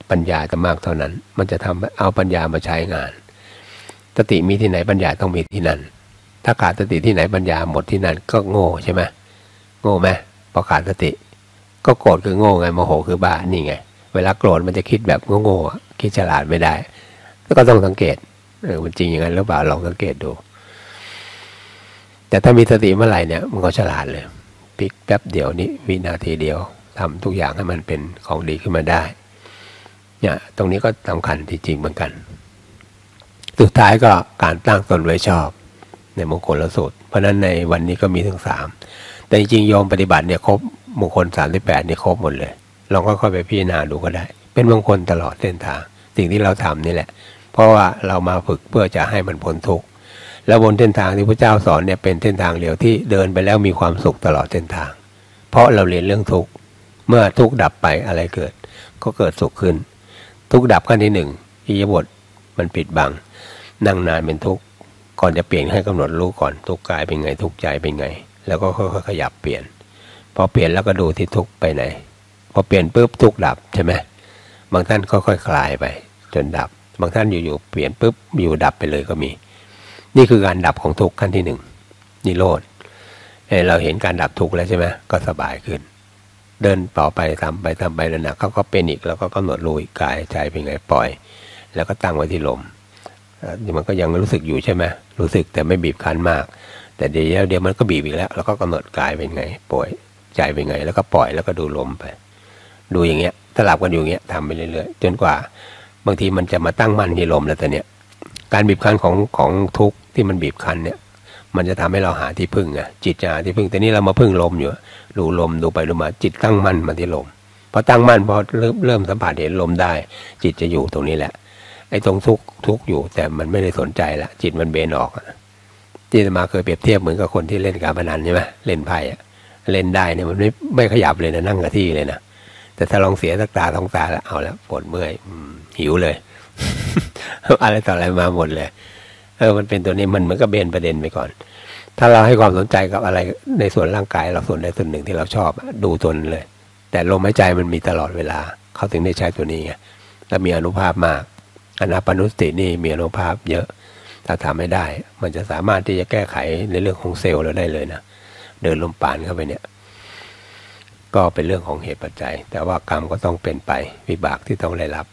ปัญญาจะมากเท่านั้นมันจะทำเอาปัญญามาใช้งานสติมีที่ไหนปัญญาต้องมีที่นั่นถ้าขาดสติที่ไหนปัญญาหมดที่นั่นก็โง่ใช่ไหมโง่ไหมพอขาดสติก็โกรธคือโง่ไงโมโหคือบ้านี่ไงเวลาโกรธมันจะคิดแบบโง่ๆคิดฉลาดไม่ได้ก็ต้องสังเกตเออมันจริงอย่างนั้นหรือเปล่าลองสังเกตดูแต่ถ้ามีสติเมื่อไหร่เนี่ยมันก็ฉลาดเลยพลิกแป๊บเดียวนี้วินาทีเดียวทำทุกอย่างให้มันเป็นของดีขึ้นมาได้เนี่ยตรงนี้ก็สำคัญจริงๆเหมือนกันสุดท้ายก็การตั้งตนไว้ชอบในมงคลสูตรเพราะฉะนั้นในวันนี้ก็มีถึงสามแต่จริงๆโยมปฏิบัติเนี่ยครบมงคลสามสิบแปดนี่ครบหมดเลยลองค่อยๆไปพิจารณาดูก็ได้เป็นมงคลตลอดเส้นทางสิ่งที่เราทำนี่แหละเพราะว่าเรามาฝึกเพื่อจะให้มันพ้นทุกข์แล้วบนเส้นทางที่พระเจ้าสอนเนี่ยเป็นเส้นทางเดียวที่เดินไปแล้วมีความสุขตลอดเส้นทางเพราะเราเรียนเรื่องทุกข์เมื่อทุกข์ดับไปอะไรเกิดก็เกิดสุขขึ้นทุกข์ดับขั้นที่หนึ่งอิริยาบถมันปิดบังนั่งนานเป็นทุกข์ก่อนจะเปลี่ยนให้กำหนดรู้ก่อนทุกข์กายเป็นไงทุกข์ใจเป็นไงแล้วก็ค่อยๆขยับเปลี่ยนพอเปลี่ยนแล้วก็ดูที่ทุกข์ไปไหนพอเปลี่ยนปุ๊บทุกข์ดับใช่ไหมบางท่านค่อยๆคลายไปจนดับบางท่านอยู่ๆเปลี่ยนปุ๊บอยู่ดับไปเลยก็มีนี่คือการดับของทุกข์ขั้นที่หนึ่งนิโรธเราเห็นการดับทุกข์แล้วใช่ไหมก็สบายขึ้นเดินต่อไปทำไปทำไปแล้วนะเขาก็เป็นอีกแล้วก็กำหนดรู้กายใจเป็นไงปล่อยแล้วก็ตั้งไว้ที่ลมมันก็ยังรู้สึกอยู่ใช่ไหมรู้สึกแต่ไม่บีบคั้นมากแต่เดี๋ยวเดี๋ยวมันก็บีบอีกแล้วแล้วก็กำหนดกายเป็นไงปล่อยใจเป็นไงแล้วก็ปล่อยแล้วก็ดูลมไปดูอย่างเงี้ยสลับกันอยู่อย่างเงี้ยทำไปเรื่อยๆจนกว่าบางทีมันจะมาตั้งมั่นที่ลมแล้วแต่เนี้ยการบีบคั้นของของทุกข์ที่มันบีบคั้นเนี่ยมันจะทำให้เราหาที่พึ่งไงจิตจะหาที่พึ่งแต่นี่เรามาพึ่งลมอยู่ดูลมดูไปดูมาจิตตั้งมั่นมาที่ลมพอตั้งมั่นพอเริ่มเริ่มสัมผัสเห็นลมได้จิตจะอยู่ตรงนี้แหละไอ้ตรงทุกทุกอยู่แต่มันไม่ได้สนใจละจิตมันเบนออกที่มาเคยเปรียบเทียบเหมือนกับคนที่เล่นการพนันใช่ไหมเล่นไพ่เล่นได้เนี่ยมันไม่ไม่ขยับเลยนะนั่งกับที่เลยนะแต่ถ้าลองเสียสักตาสองตาแล้วเอาแล้วปวดเมื่อยหิวเลย อะไรต่ออะไรมาหมดเลยเออมันเป็นตัวนี้มันเหมือนกับเบนประเด็นไปก่อนถ้าเราให้ความสนใจกับอะไรในส่วนร่างกายเราส่วนใดส่วนหนึ่งที่เราชอบดูตัวนั้นเลยแต่ลมหายใจมันมีตลอดเวลาเขาถึงได้ใช้ตัวนี้ไงและมีอนุภาพมากอนาปานุสตินี่มีอนุภาพเยอะถ้าทำไม่ได้มันจะสามารถที่จะแก้ไขในเรื่องของเซลล์เราได้เลยนะเดินลมปานเข้าไปเนี่ยก็เป็นเรื่องของเหตุปัจจัยแต่ว่ากรรมก็ต้องเป็นไปวิบากที่ต้องได้รับ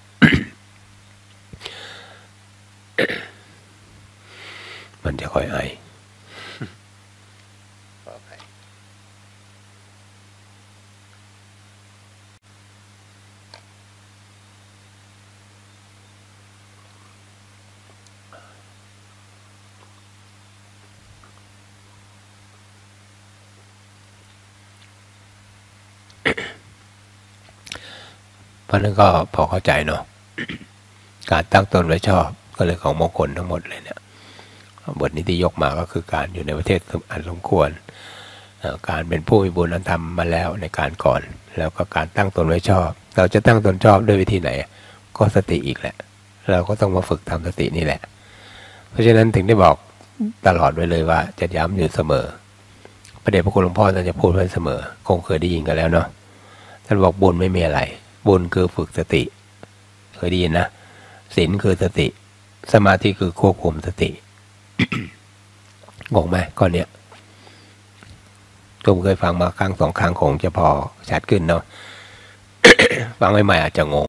มันจะค่อยไอเพราะนั้นก็พอเข้าใจเนาะ การตั้งตนไว้ชอบก็เลยของมงคลทั้งหมดเลยเนี่ยบทนี้ที่ยกมาก็คือการอยู่ในประเทศอันสมควรการเป็นผู้มีบุญอันทำมาแล้วในการก่อนแล้วก็การตั้งตนไว้ชอบเราจะตั้งตนชอบด้วยวิธีไหนก็สติอีกแหละเราก็ต้องมาฝึกทำสตินี่แหละเพราะฉะนั้นถึงได้บอกตลอดไว้เลยว่าจะย้ำอยู่เสมอพระเดชพระคุณหลวงพ่อท่านจะพูดไว้เสมอคงเคยได้ยินกันแล้วเนาะท่านบอกบุญไม่มีอะไรบุญคือฝึกสติเคยได้ยินนะศีลคือสติสมาธิคือควบคุมสติ งงไหมข้อเนี้ยผมเคยฟังมาครั้งสองครั้งคงจะพอชัดขึ้นเนาะ ฟังใหม่ๆอาจจะงง